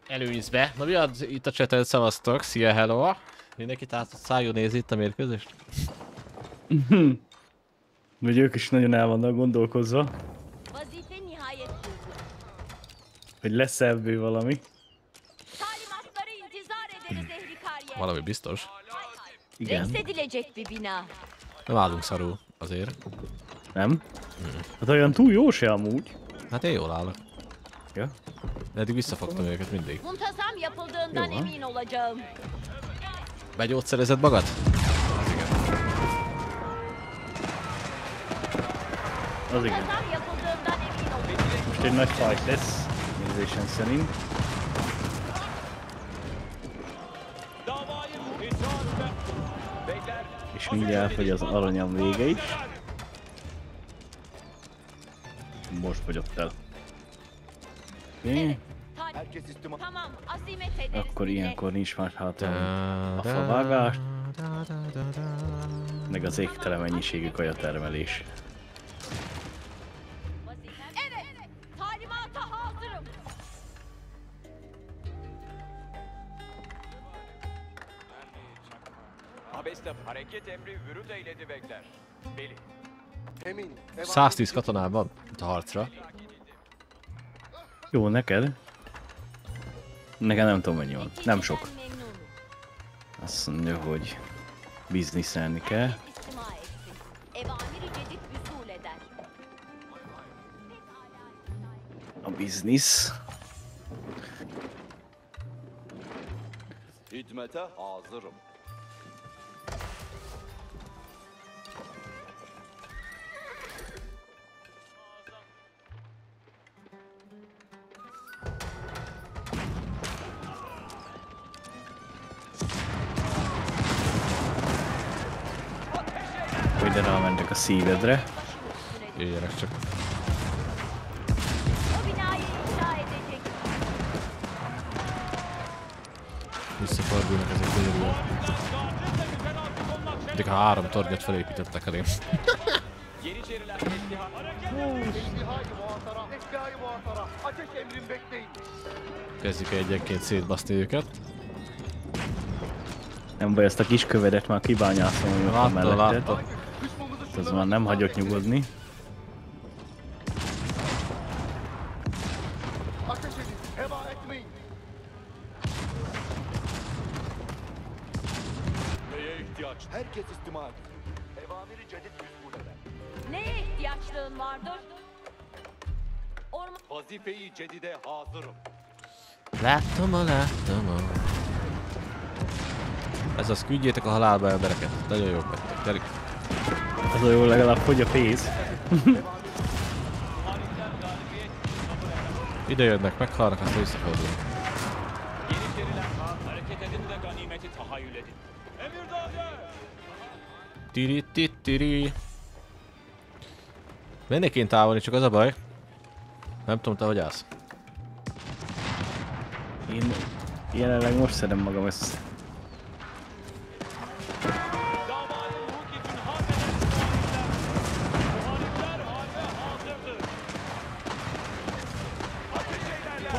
előnyzbe. Na mi az itt a chatet, szavaztok, szia, hello! Mindenki át szálljon nézi itt a mérkőzést? Vagy ők is nagyon el vannak gondolkozva, Vazife nihayet buldu. hogy lesz ebből valami. Talimatları intizar ederiz ehli kariyer. Valami biztos. Igen. Reks edilecek bir bina. Nem állunk szarul azért. Nem? Hát olyan túl jó se amúgy. Hát én jól állok. Ja. De eddig visszafogtam őket mindig. Muntazam yapıldığından Yo, ha? emin olacağım. Begyógyszerezed magad? Az igen. Muntazam yapıldığından emin olacağım. Most egy nagy fight lesz, nézésem szerint. Davayı icra ve beyler. És mindjárt fogy az aranyam vége is. Most fogyott el. Oké. Tal- Herkes istima. Tamam, azimet ederiz. Akkor millet. ilyenkor nincs már hátra a Da, favágás, da, da, da, da. meg az égtelen mennyiségű kajatermelés. Vazifem. Evet, talimata hazırım. Abes'te hareket emri vürüt eyledi bekler. Beli. Emin. Evan száztíz katonában itt a harcra. Jó, neked? Nekem nem tudom mennyi van. Nem sok. Neticeden memnunum. Azt mondja, hogy bizniszelni kell. İstima etsin. Evamiri cedid vüsul eder. A biznisz. Hizmete hazırım. Hogy de rámentek a szívedre. Jöjjenek csak. O binayı inşa edecek. Visszafordulnak ezek gyönyörűen. Eddig három tornyot felépítettek elém. Yeniçeriler teslihat. İstihai muhatara. İstihai muhatara. Ateş emrin bekleyin. Kezdjük egyenként szétbaszni őket. Nem baj, ezt a kis kövedet már kibányászom, hogy ott van Látta, melletted. látta. Kısmımızı Az şurada már nem hagyok nyugodni. ateş edin. Heba etmeyin. Neye ihtiyaç? Herkes istima etsin. Evamiri cedid vüsul eder. Neye ihtiyaçlığın vardır? Orman Vazife-i cedide hazırım. Láttam, a láttam. a. Ez az, küldjétek a halálba embereket. Nagyon jók vettek, gyerünk. Az a jó, legalább fogy a pénz. Ide jönnek, meghalnak, aztán visszafordulnak. Yeniçeriler hareket edin de ganimeti tahayyül edin. Emirdade! Tiri tiri tiri. Mennék én távolni, csak az a baj. Nem tudom, te hogy állsz. Én jelenleg most szedem magam ezt. Davayı hukuk için harp eden muhalifler. Muhalifler harbe hazırdır. Ateş ederler.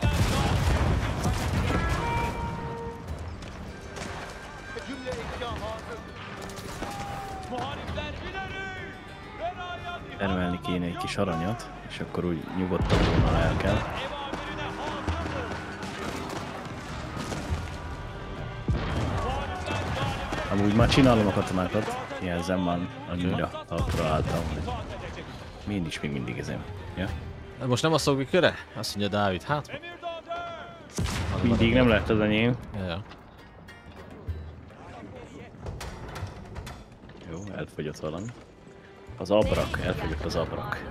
Muhalifler Cümle eşya hazır. Muhalifler ileri! Verayat Termelni kéne egy kis aranyat, és akkor úgy nyugodtabban el kell. evamirine hazırdır. Muhalifler galibiyet Amúgy már csinálom a katonákat, jelzem már annyira talpra álltam, hogy mi nincs még mindig ezen. Ja? Most nem a szogvi köre? Azt mondja Dávid, hát... emirdade! Mindig nem lehet az enyém. Ja, ja. Jó, elfogyott valami. Az abrak, elfogyott az abrak.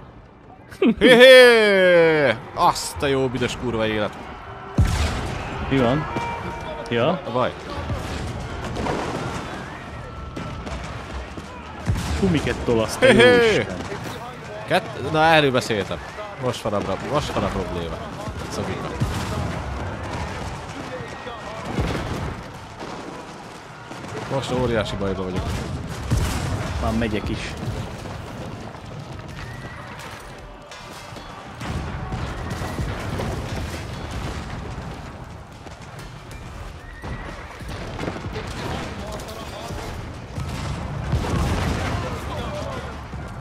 Hé-hé! Azt a jó büdös kurva élet. Mi van? Ja? A baj. Kumiket tolasz, te Hé-hé! jóisten. Kett... Na, erről beszéltem. Most van a, bra- most van a probléma. Szogika. Most óriási bajban vagyok. Már megyek is.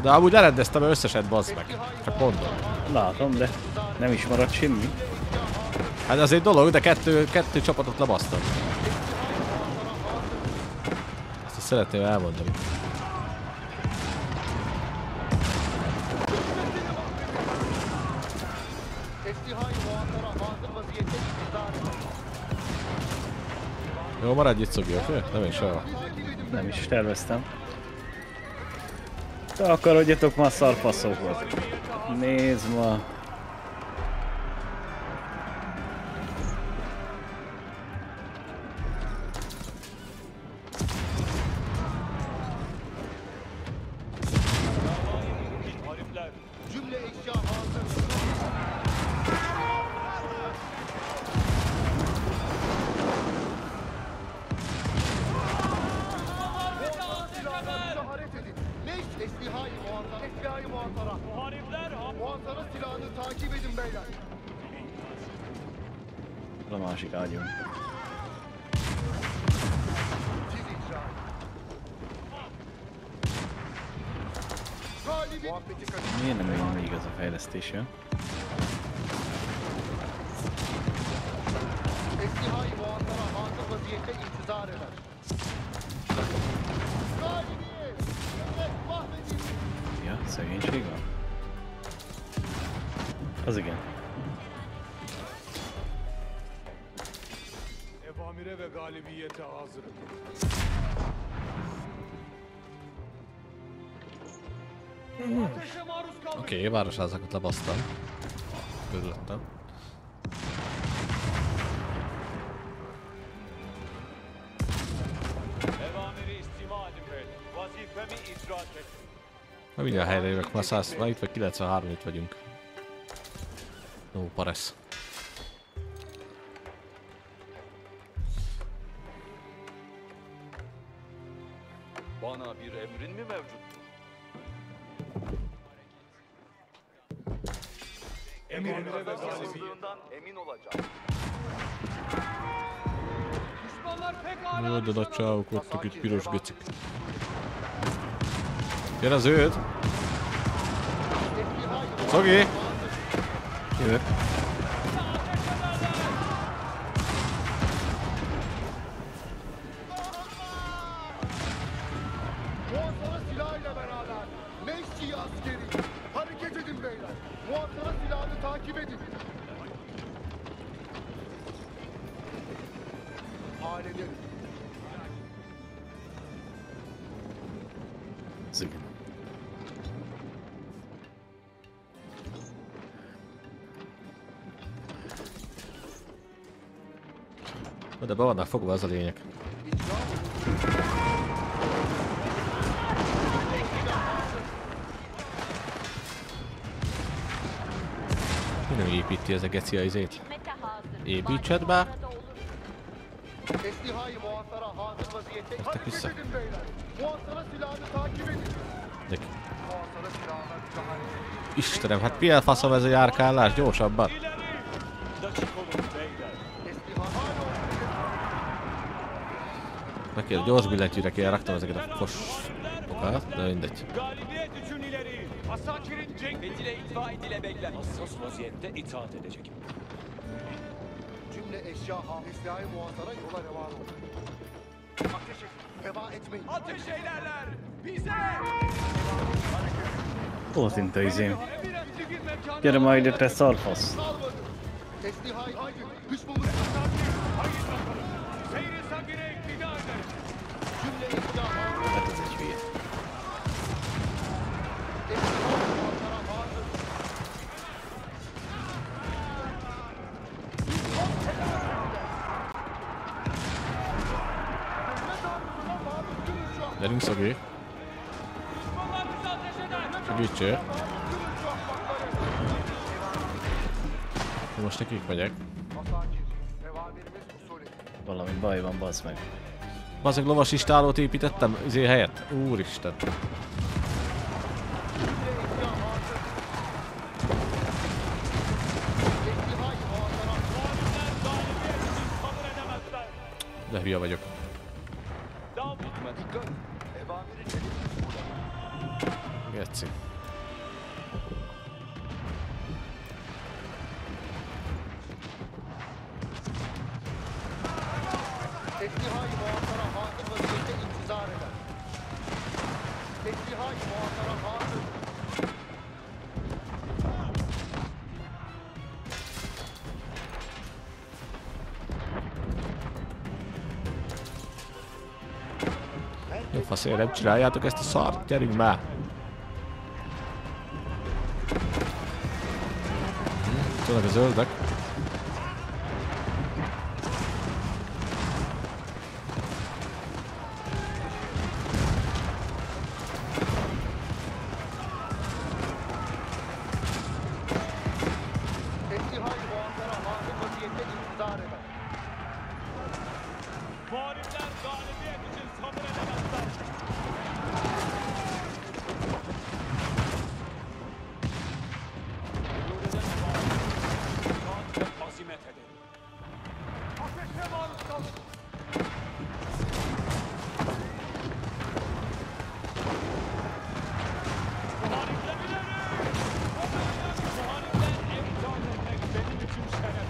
De amúgy lerendeztem összeset, bazd meg. Csak mondom. Látom, de nem is maradt semmi. Hát az egy dolog, de kettő, kettő csapatot lebasztam. Ezt is szeretném elmondani. Jó, maradj itt, Szogi, oké? Okay? Nem is sehol. Nem is terveztem. Te akarodjatok már szarfaszokhoz. Nézd ma. Cümle eşya hazır. İşaret edin. Leş eslihayı muhatara. Eslihayı muhatara. Muharipler ha- Muhatara silahını takip edin beyler. A másik ágyon. Siz icra edin. Galibi. Muhabbeti kaçın. Miért nem olyan még ez a fejlesztés jön? Eslihayı muhatara hazır vaziyette intizar eder. Galibiyet. Evet, mahvedin. Ja, szegénység van? Az igen. Evamire ve galibiyete hazırım. Ateşe maruz kaldık. Oké, okay, városházakat lebasztam. Örülöttem. Evamiri istima edin beyler. Vazifemi icra etmek. Na mindjárt helyre jövök, már száz, már itt vagy kilencvenhárom itt vagyunk. No, paresz. Bana bir emrin mi mevcut? Emrine ve galibiyete. Şanslılığından emin olacağım. Düşmanlar pekala Jó, de nagy düşman- csávok voltak itt, piros gecik. Jön az őd! Szogi! Jövök. Muhatara silahıyla beraber. Meşçi askeri. Hareket edin beyler. Muhatara silahını takip edin. Halledin. Az igen. Na de be vannak fogva, az a lényeg. Mi nem építi ez a geci a izét? Hizmete hazır. Építsed be! Arada olur. Eslihayı muhatara hazır vaziyette. Hareket vissza. edin beyler. Muhatara silahını takip edin. De Muhatara silahına müdahale edin. Istenem, hát milyen faszom ez a járkálás? Gyorsabban! İleri. Dakik olun beyler. Eslihayı hala Meg kéne gyors billentyűre kéne raktam ezeket a fos fokat, de mindegy. Galibiyet için ileri. Asakirin cenk. Bedile itfa edile beyler. Hassas vaziyette itaat edecek. Cümle eşya ha. Eslihayı muhatara yola revan olun. Ateş edin. Heva etmeyin. Ateş eylerler. Bize. Hol tűnt a izém? Emir emri bir mekana. Gyere már ide, te szarfasz! Salmadı. Eslihayı haydi. Düşmanı Hayır bakalım. Seyri sakine iktidar eder. cümle eşya ha. Hát ez egy hülye. Eslihayı muhatara hazır. Gyerünk, Szogi! Düşmanlar bize ateş eder. Segítsél! Most nekik megyek. Masakir. Evamirimiz usulü. Valami baj van, bazd meg. Bazzeg lovas istálót építettem izé helyett. Úristen! De hülye vagyok. Dikkat. Evamiri çekin. Get. geci. Esliha-i muhatara hazır vaziyette intizar eder. Esliha-i muhatara hazır. Jó faszért, nem csináljátok ezt a szart, gyerünk már! Tudnak a zöldek. Esliha-i muhatara hazır vaziyette intizar eder. Muharipler galibiyet için sabır edemezler. Ancak azimet edin. Ateşe maruz kalın. Muharipler ileri! Muharipler imtihan etmek benim için şeref.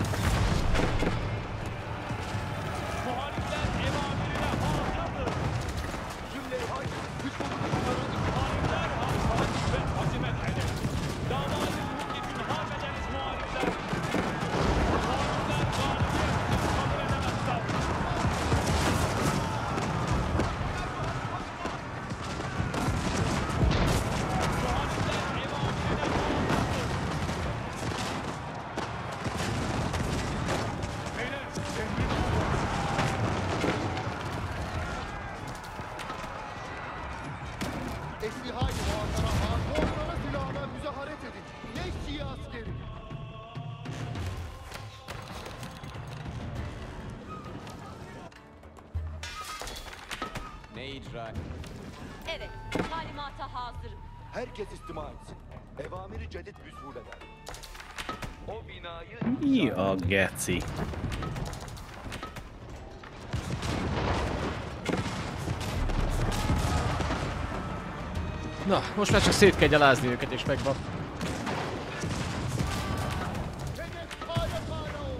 Muharipler ev amirine hazırdır. Cümle-i hay, güç bulunuşları Muharipler hastalık ve azimet edin. Davayı hukuki günham ederiz muharipler. Muharipler galibiyet için sabır edemezler. Muharipler ev amirine hazırdır. Beyler, emrin olur. Esliha-i muhatara hazır. Muhatara silahına müzaharet edin. Leşçi askeri. Ne icra? Evet, talimata hazırım. Herkes istima etsin. Evamiri cedid vüzhul eder. O binayı Mi a geci? Na, most már csak szét kell gyalázni őket és megvan. Hedef kâle kâle oldu.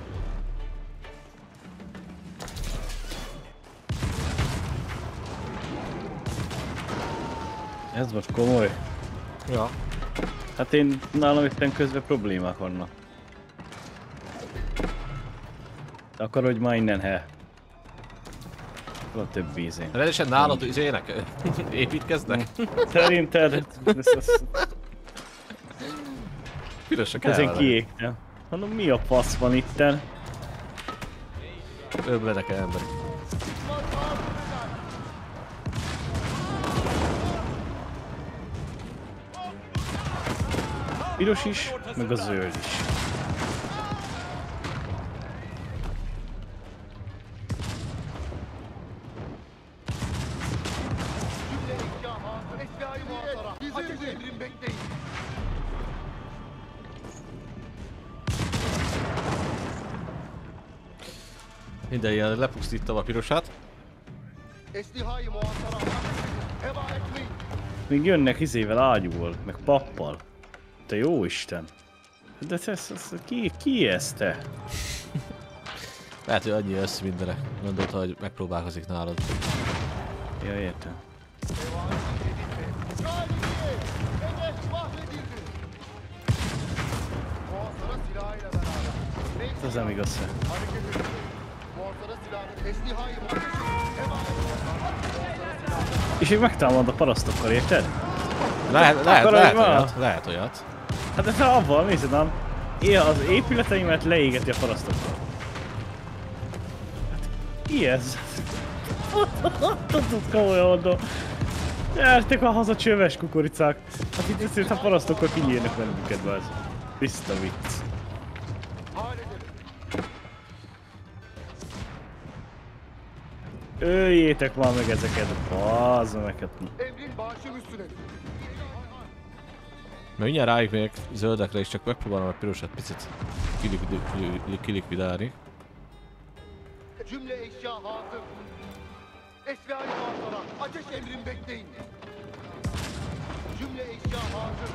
Ez most komoly. Ja. Hát én nálam itten közben problémák vannak. Akar, hogy már innen he. Van több vízén. Rendesen nálad izének építkeznek? Szerinted? Ez, ez, Pirosra kell ezen vele. kiégtem. Mondom, mi a fasz van itten? Öblenek el emberek. Piros is, meg a zöld is. Cümle eşya hazır. Esliha-i muhatara. Ateş emrin bekleyin. Minden ilyen lepusztítom a pirosát. Esliha-i muhatara. Heva etmeyin. Még jönnek izével ágyúval, meg pappal. Te jó Isten! De ez, ez, ez ki, ki ez te? Lehet, hogy annyi össz mindenre. Gondolta, hogy megpróbálkozik nálad. Ja, értem. Galibiyet. Hedef mahvedildi. Muhatara silahıyla beraber. Ez nem igaz se. Hareket edin. Muhatara silahını. Esliha-i muhatara. Heva etmeyin. És így megtámad a parasztokkal, érted? Lehet, lehet, Akkor lehet az van. olyat, lehet olyat. Hát ez avval, nézd nem? Én az épületeimet leégeti a parasztokkal. Hát, ki ez? Tudod, komolyan mondom. Gyertek a haza csöves kukoricák. Hát itt ezt a parasztokkal kinyírnak bennünket, báz. Tiszta vicc. Halledelim. Öljétek már meg ezeket, bazd meg. Emrin başım üstüne. Mert mindjárt rájuk megyek zöldekre és csak megpróbálom a pirosat picit kilikvid- kilikvidálni. Cümle eşya hazır. Esliha-i muhatara. Ateş emrin bekleyin. Cümle eşya hazır.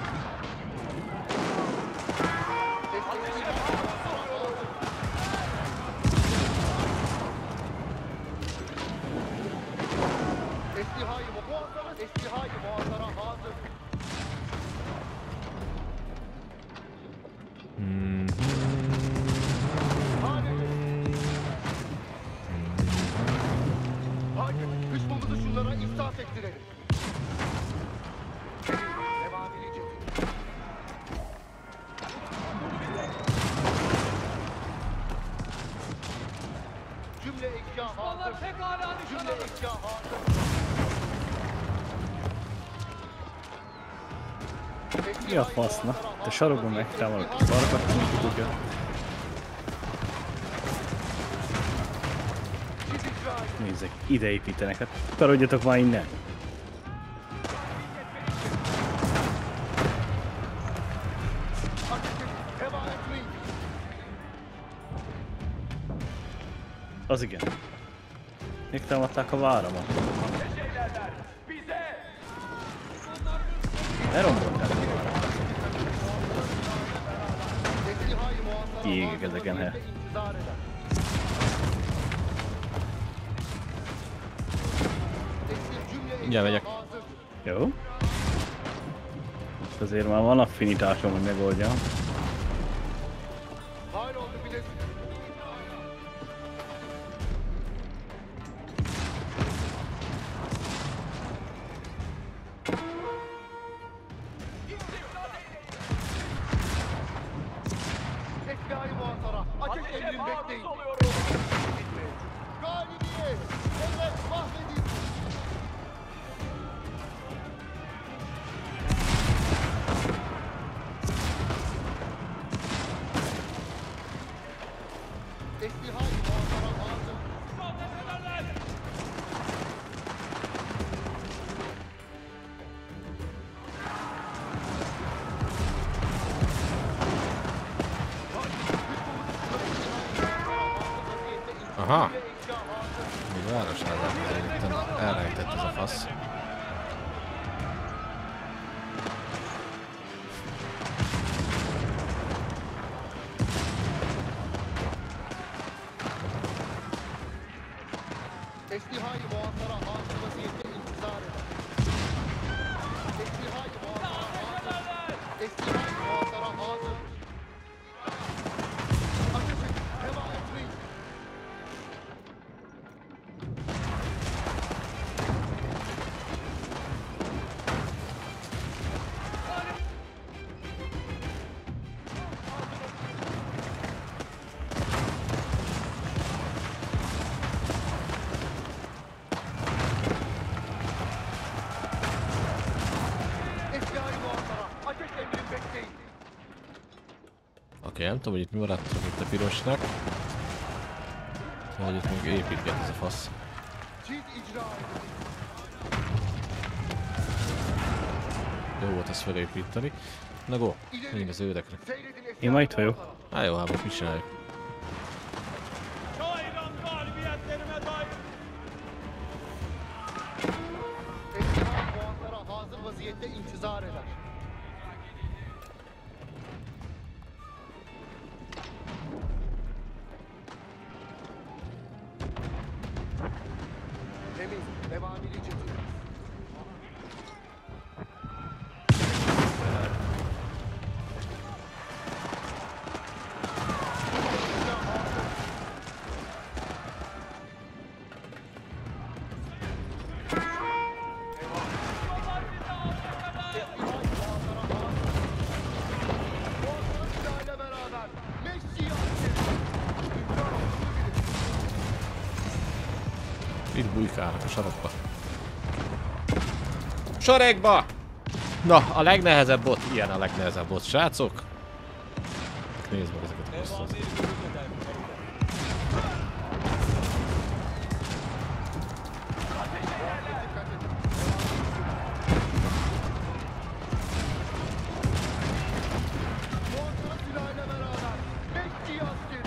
Estihayı muhasara, estihayı muhasara hazır. Haydi, kışmamızı şunlara iftat ettirelim. Devam edecek. Cümle eşya hazır. Onlar pekala Cümle nişan alın. eşya hazır. Mi a fasznak? Te sarokban megtámadok, szarakat nem tudok el. Nézzek, ide építenek, hát taradjatok már innen! Devam etmeyin. Az igen. Megtámadták a váramat. Şeylerler bize. Ne romboltál? Estihayı muhasara Kiégek hazır ezeken, he. vaziyette intizar eder. Estih cümle Mindjárt megyek. eşya hazır. Jó? Azért már van affinitásom, hogy megoldjam. Hayroldu bilesin. Estihayı muhasara. Ateş emrin bekleyin. Galibiyet. Evet, mahvedin. Estihayı muhasara hazır. Aha! Még városnál itt elrejtett ez a fasz. Estihayı muhasara hazır vaziyette intizar eder. Estihayı muhasara hazır. Estihayı muhasara hazır. Ateş edin, devam etmeyin. Estihayı muhasara, ateş emrin bekleyin. Oké, nem tudom, hogy itt mi maradt itt a pirosnak. Hogy itt még építget ez a fasz. Cid icra edin. Jó volt ezt felépíteni. Na go, menjünk az ődekre. Seyredin Én estihayı majd itt vagyok. muhasara. Á jó, hát most mit csináljuk? Şahiran galibiyetlerime dair. Estihayı muhasara hazır vaziyette intizar eder. Temiz, devam edecek. Muhasara beraber Messi yaptı. Itt bujkálnak a sarokba. Sorekba! Na, a legnehezebb bot. Ilyen a legnehezebb bot, srácok. Nézd meg ezeket a kusztot. Muhasara silahıyla beraber Messi yaptı.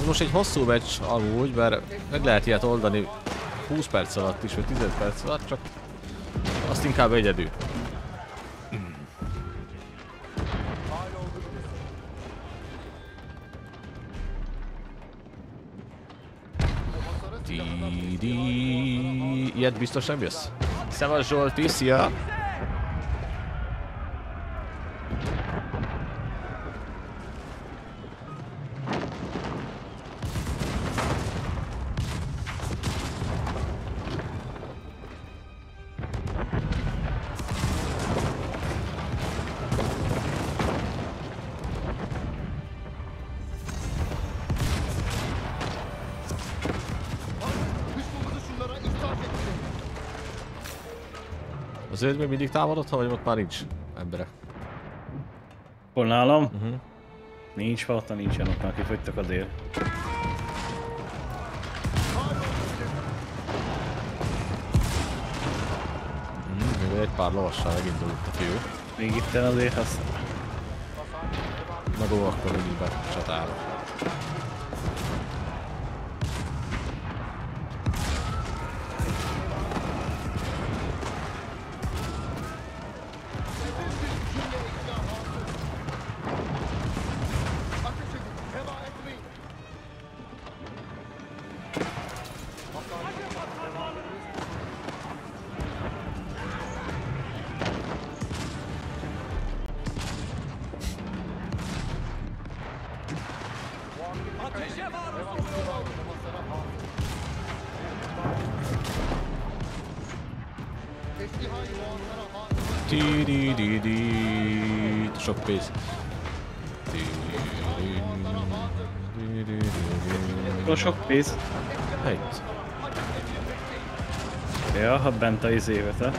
ez most egy hosszú meccs amúgy, mert meg lehet ilyet oldani húsz perc alatt is, vagy tizenöt perc alatt, csak azt inkább egyedül. Di-di... Ilyet biztos nem jössz? Szevasz Zsolti, szia! Azért még mindig támadott, ha vagy ott már nincs embere? Hol nálam? Uh-huh. Nincs, valóta nincsen, ott már kifogytak a dél. Mm, még egy pár lovassal megindult a fiú. Még itt azért azt... Na go, akkor mindig becsatálok. Di-di-di-di. Sok pénz. Hol sok pénz? Egy. Ja, ha bent a izévet, ha?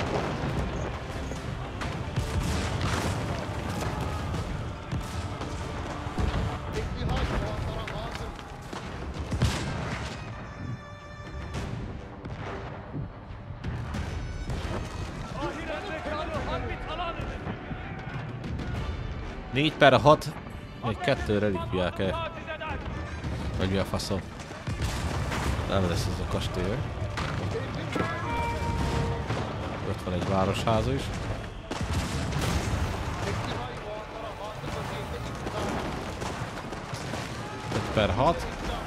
négy per hat, még kettő relikviál kell. Vagy mi a faszom? Nem lesz ez a kastély. Ott van egy városháza is. öt per hat.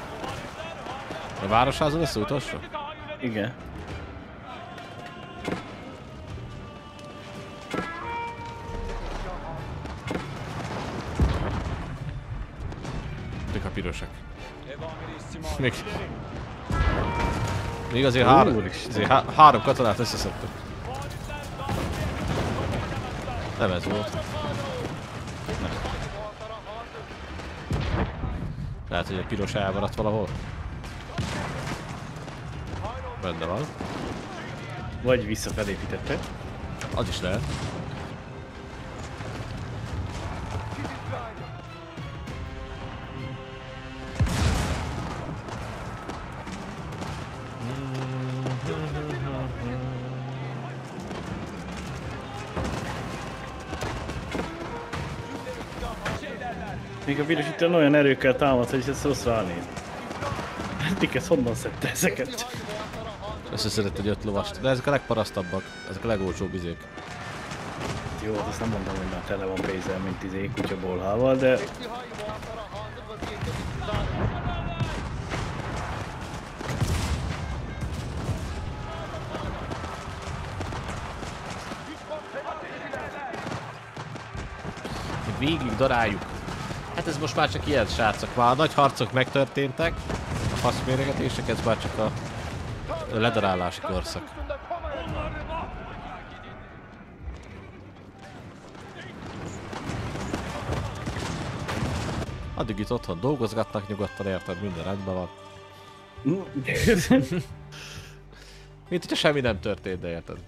A városháza lesz utolsó? Igen. Mik a pirosak? Még... Még azért, három, azért há három katonát összeszedtük. Nem ez volt. Nem. Lehet, hogy egy piros elmaradt valahol. Benne van. Vagy visszafelépítette. Az is lehet. Még a piros itt olyan erőkkel támad, hogy ez rossz ránéz. Eddig ez honnan szedte ezeket? Összeszedett egy öt lovast, de ezek a legparasztabbak, ezek a legolcsóbb izék. Jó, azt nem mondom, hogy már tele van pénzzel, mint izé kutyabolhával, de... Végig daráljuk. Hát ez most már csak ilyen, srácok. Már a nagy harcok megtörténtek, a faszméregetések, ez már csak a ledarálási korszak. Addig itt otthon dolgozgatnak nyugodtan, érted? Minden rendben van. Mint hogyha semmi nem történt, de érted?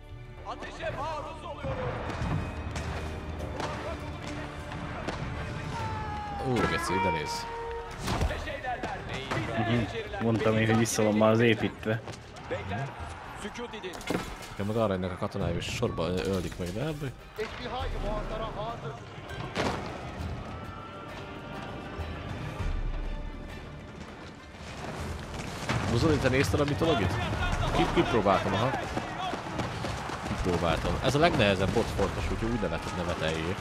Ú, geci, ide nézz. Mondtam én, hogy vissza van már az építve. Ja, meg arra ennek a katonái is sorba ölik meg, de ebből. Buzoli, te nézted a mitologit? Ki, kipróbáltam, aha. Kipróbáltam. Ez a legnehezebb bot fontos, úgyhogy úgy nevet, neveteljél.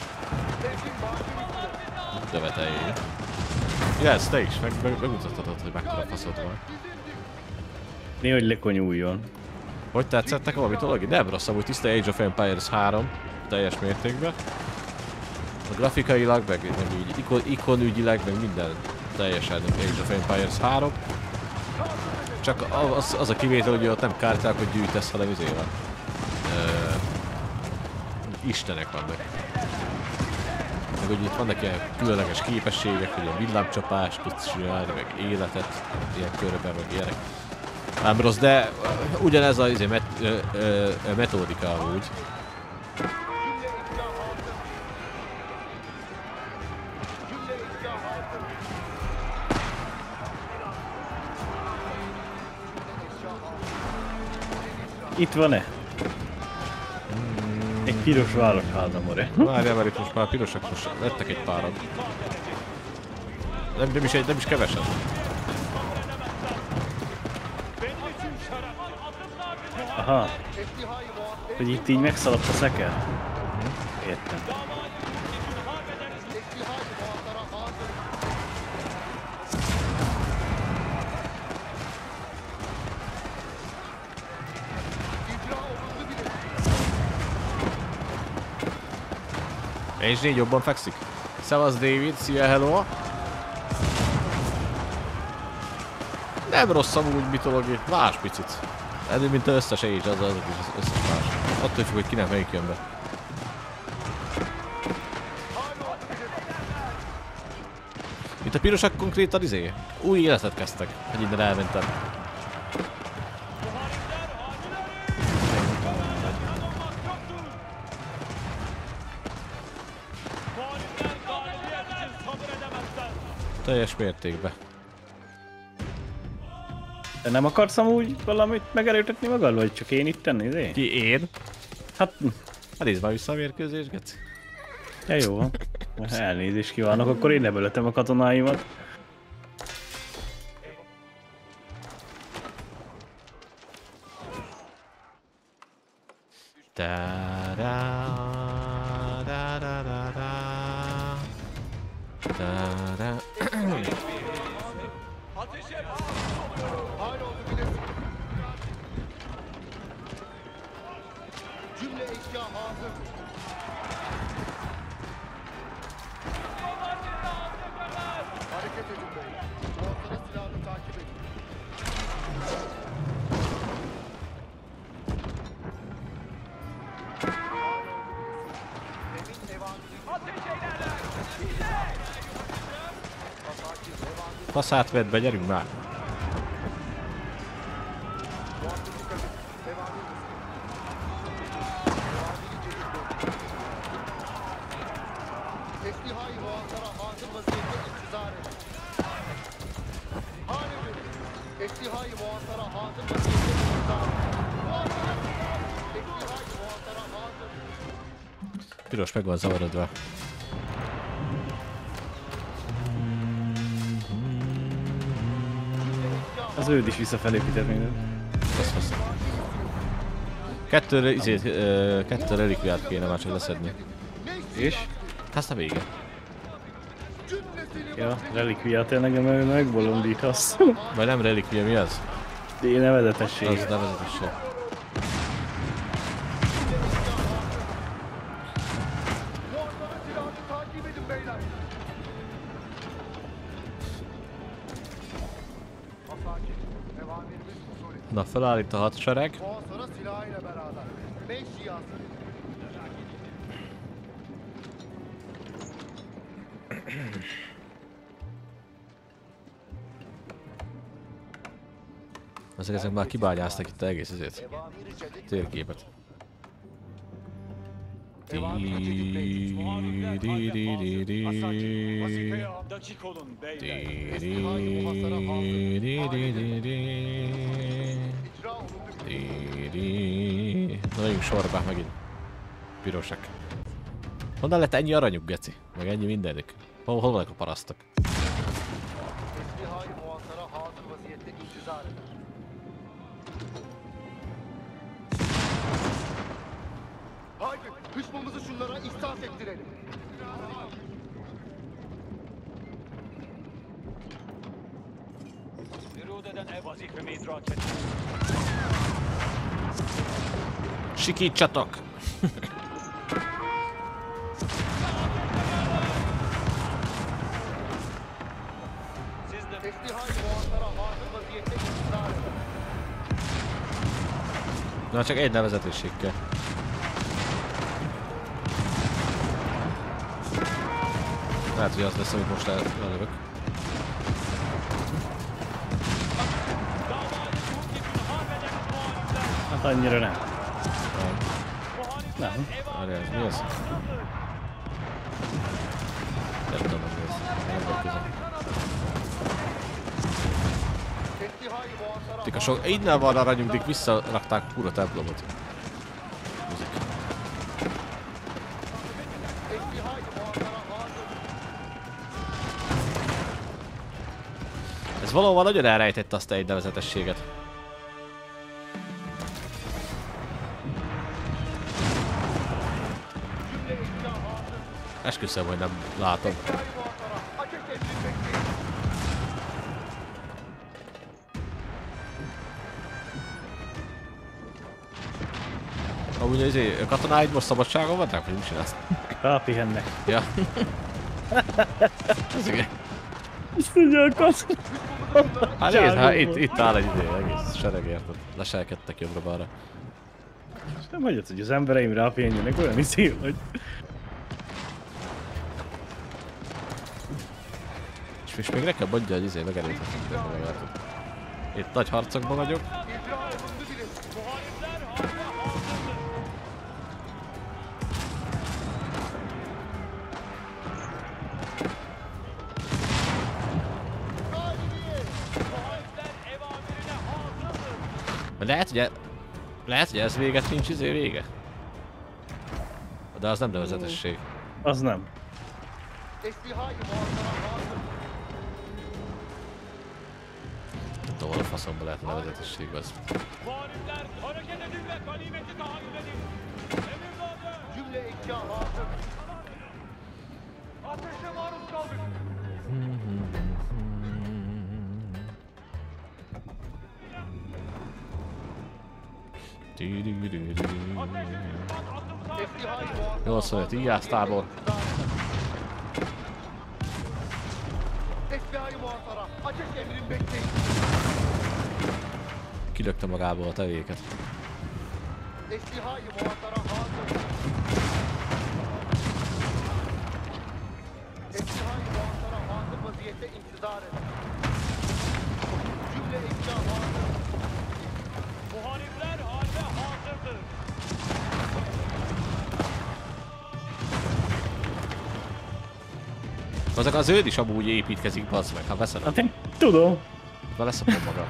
Úgy neveteljél. Ja, ez te is, meg, meg, megmutathatod, hogy mekkora faszod van. Mi, hogy lekonyuljon. Hogy tetszett nekem a mitologi? Nem rossz, amúgy tiszta Age of Empires három teljes mértékben. A grafikailag, meg, meg így ikon, ikonügyileg, meg minden teljesen Age of Empires három. Csak az, az a kivétel, hogy ott nem kártyákat gyűjtesz, hanem izével. Ö, istenek vannak. Meg hogy itt vannak ilyen különleges képességek, hogy a villámcsapást tudsz csinálni, meg életet ilyen körben, meg ilyenek. Nem rossz, de ugyanez a izé, met, ö, ö, metódika amúgy. Itt van-e? Egy piros városháza, more. Várjál, mert itt most már pirosak, most lettek egy páran. Nem, nem is egy, nem is kevesen. Aha. Hogy itt így megszaladt a szeker? Értem. És négy jobban fekszik. Szevasz David, szia, hello! Nem rossz amúgy mitologi, más picit. Ez mint az összes Age, az az az összes más. Attól függ, hogy kinek melyik jön be. Itt a pirosak konkrétan izé, új életet kezdtek, hogy innen elmentem. Teljes mértékben. Te nem akarsz amúgy valamit megerőtetni magad, vagy csak én itt tenni, izé? Ki én? Hát... Hát nézd már vissza a mérkőzés, geci. Ja, jó. Elnézést kívánok, akkor én lebölöttem a katonáimat. Cümle eşya hazır. Hareket edin beyler. Muhasara silahını takip edin. Faszát vedd be, gyerünk már! Eslihayı muhasara hazır vaziyette intizar edin. Hale verin. Eslihayı muhasara hazır vaziyette intizar edin. Eslihayı muhasara hazır. Piros meg van zavarodva. Az őd is visszafelépítetnéd. Fasz, fasz. Kettő, izét, ö, kettő relikviát kéne már csak leszedni. És? Hát a vége. Ja, relikviát tényleg meg megbolondítasz. Vagy nem relikvia, mi az? Én nevezetesség. Az nevezetesség. Muhasara silahını takip edin beyler. Hasakin. Evamirimiz usulü. Na, felállít a hadsereg. Muhasara silahıyla beraber. Beş şiası. Ezek, ezek már kibányáztak itt egész ezért. Térképet. Dakik olun beyler. Na, legyünk sorba megint. Pirosak. Honnan lett ennyi aranyuk, geci? Meg ennyi mindenük? Hol, hol vannak a parasztok? Eslihayı muhasara hazır vaziyette intizar edin. Haydi hışmımızı şunlara ihsas ettirelim. Ürud eden ev vazifemi idrak ettim. Sikítsatok! Siz de Teslihay muhatara hazır vaziyette intizar edin. Na csak egy nevezetesség kell. Lehet, hogy az lesz, amit most el- lelövök. Hát annyira nem. Nem. Várjál, mi ez? Nem tudom, mi ez. Nem vagy közel. Teslihay muhatara Tika sok, innen van aranyunk, dik visszarakták kurva templomot. Muzik. Teslihay muhatara hazır. Ez valóban nagyon elrejtette azt a egy nevezetességet. Esküszöm, hogy nem látom. Teslihay muhatara ateş emrin bekleyin. Amúgy az izé, katonáid most szabadságon vannak, vagy mit csinálsz? Rápihennek. Ja. Ez igen. Ezt tudja a kasz. Hát nézd, hát itt, itt áll egy idő, egész sereg érted. Leselkedtek jobbra-balra. És nem hagyod, hogy az embereim rápihenjenek, olyan izé, hogy... És, és még nekem mondja, hogy izé megelőthetetlen meg. Itt nagy harcokban vagyok. İbrahim'imizi bilin. muharipler harbe hazırdır. Muharipler ev amirine hazırdır. Lehet, hogy, e, lehet, hogy ez véget nincs, izé vége. De az nem nevezetesség. Az nem. Teslihay muhatara hazır. Nem tudom, hol a faszomba lehet a nevezetesség az. Muharipler hareket edin ve ganimeti tahayyül edin. Emirzade. Cümle eşya hazır. Ateşe maruz kaldık. Teslihay muhatara nyolcvanöt íjásztábor. Teslihay muhatara ateş emrin bekleyin. Kilökte magából a tevéket. Teslihay muhatara hazır. Teslihay muhatara hazır vaziyette intizar edin. Cümle eşya hazır. Muharipler harbe hazırdır. Azok az őd is amúgy építkezik, bazd meg, ha veszed, Hát én tudom. beleszopom maga.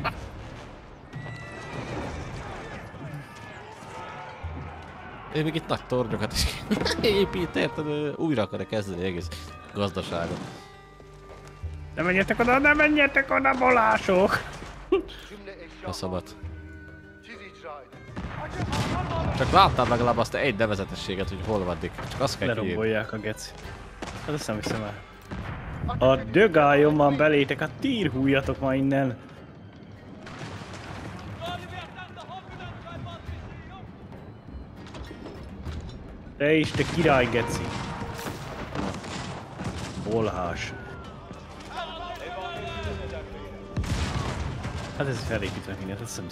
Ő még itt nagy tornyokat is épít, érted? Ő újra akarja kezdeni egész gazdaságot. Ne menjetek oda, ne menjetek oda, bolások! Cümle eşya A szabad. Siz icra edin. Csak láttam legalább azt egy nevezetességet, hogy hol vannak. Csak azt kell kiírni. Lerombolják a geci. Hát azt nem hiszem el. A dögálljon már belétek, hát tírhújjatok ma innen. Galibiyetten daha büyük kaybolması yok. Te is, te király geci. Bolhás. Hát ez felépítve mindent, azt hiszem